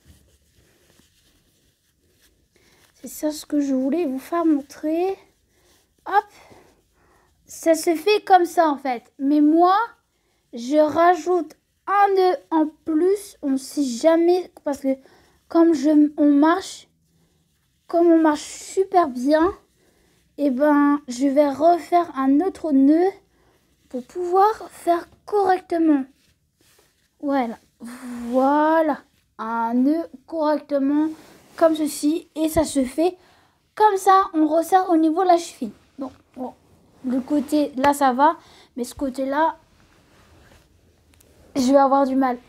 C'est ça ce que je voulais vous faire montrer. Hop. Ça se fait comme ça en fait. Mais moi, je rajoute un nœud en plus. On ne sait jamais parce que comme je, on marche, comme on marche super bien, et ben je vais refaire un autre nœud pour pouvoir faire correctement. Voilà, voilà, un nœud correctement comme ceci et ça se fait comme ça. On resserre au niveau de la cheville. Bon, bon, le côté là ça va, mais ce côté là, je vais avoir du mal.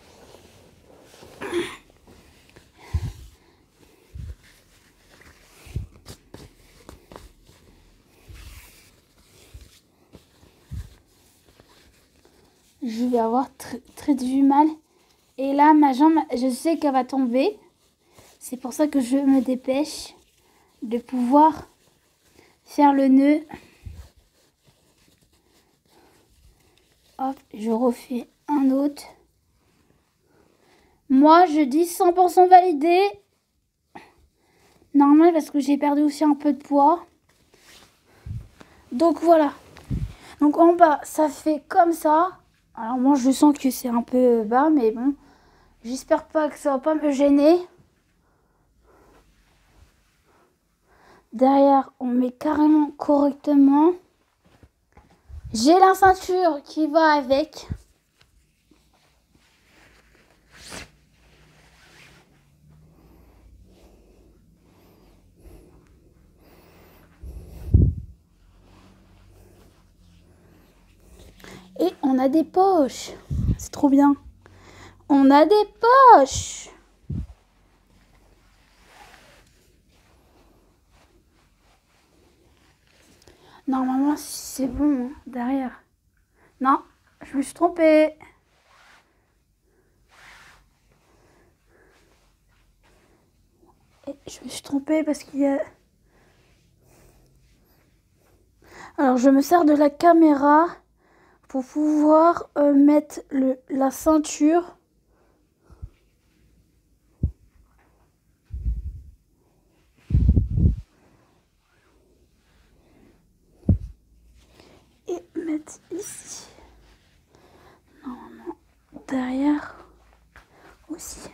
vais avoir très, très du mal. Et là, ma jambe, je sais qu'elle va tomber. C'est pour ça que je me dépêche de pouvoir faire le nœud. Hop, je refais un autre. Moi, je dis cent pour cent validé. Normal, parce que j'ai perdu aussi un peu de poids. Donc voilà. Donc en bas, ça fait comme ça. Alors moi, je sens que c'est un peu bas, mais bon. J'espère pas que ça va pas me gêner. Derrière, on met carrément correctement. J'ai la ceinture qui va avec. Et on a des poches. C'est trop bien. On a des poches. Normalement, c'est bon, hein, derrière. Non, je me suis trompée. Et je me suis trompée parce qu'il y a... Alors, je me sers de la caméra pour pouvoir euh, mettre le, la ceinture. Et mettre ici. Normalement, derrière aussi.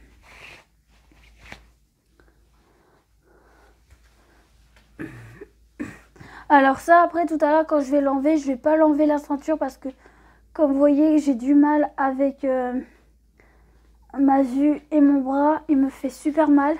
Alors ça, après, tout à l'heure, quand je vais l'enlever, je vais pas l'enlever la ceinture parce que, comme vous voyez, j'ai du mal avec euh, ma vue et mon bras. Il me fait super mal.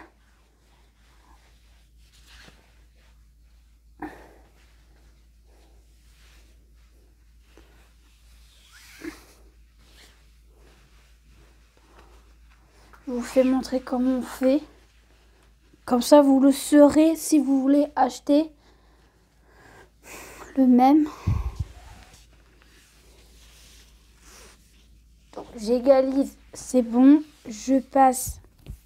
Je vous fais montrer comment on fait. Comme ça, vous le saurez si vous voulez acheter le même. Donc, j'égalise, c'est bon. Je passe.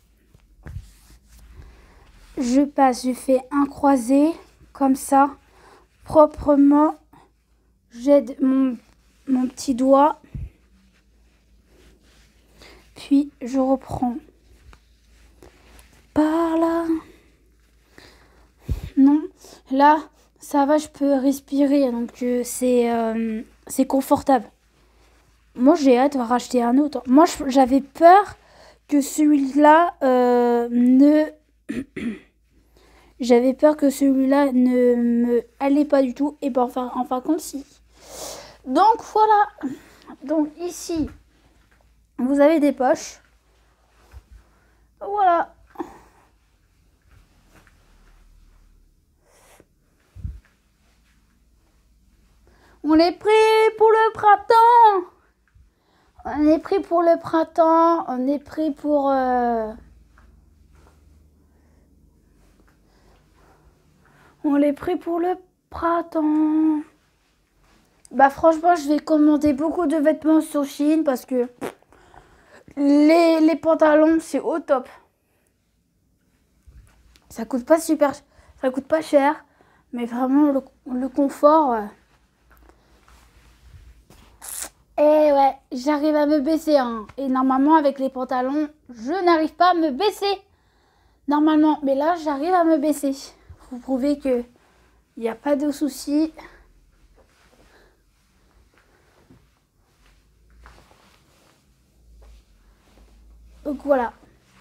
Je passe, je fais un croisé comme ça, proprement. J'aide mon, mon petit doigt. Puis, je reprends par là. Non, là, ça va, je peux respirer. Donc, euh, c'est euh, c'est confortable. Moi, j'ai hâte de racheter un autre. Moi, j'avais peur que celui-là euh, ne... J'avais peur que celui-là ne me allait pas du tout. Et ben, enfin, en fin de compte, si. Donc, voilà. Donc, ici, vous avez des poches. Voilà. On est prêt pour le printemps. On est pris pour le printemps, on est pris pour... Euh... On est pris pour le printemps. Bah franchement, je vais commander beaucoup de vêtements sur Chine parce que les, les pantalons, c'est au top. Ça coûte pas super... Ça coûte pas cher, mais vraiment le, le confort... Ouais. Et ouais, j'arrive à me baisser. Hein. Et normalement, avec les pantalons, je n'arrive pas à me baisser. Normalement. Mais là, j'arrive à me baisser. Vous prouvez qu'il n'y a pas de souci. Donc voilà.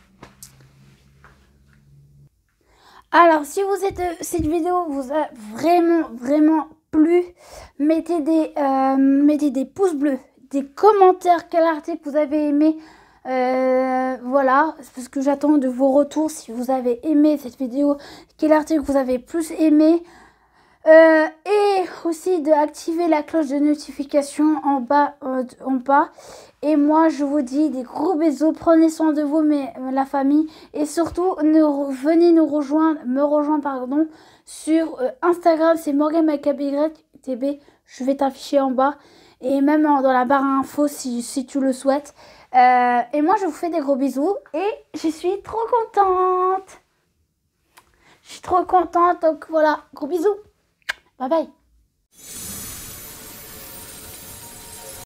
Alors, si vous êtes, cette vidéo vous a vraiment, vraiment plu, mettez des, euh, mettez des pouces bleus, des commentaires, quel article vous avez aimé. Euh, voilà, parce que j'attends de vos retours si vous avez aimé cette vidéo, quel article vous avez plus aimé. Euh, et aussi d'activer la cloche de notification en bas, euh, en bas. Et moi, je vous dis des gros bisous. Prenez soin de vous, mais la famille. Et surtout, nous, venez nous rejoindre, me rejoindre, pardon, sur euh, Instagram. C'est Morgan Macabre T B. Je vais t'afficher en bas. et même dans la barre à infos si, si tu le souhaites. Euh, et moi, je vous fais des gros bisous et je suis trop contente. Je suis trop contente, donc voilà, gros bisous. Bye bye.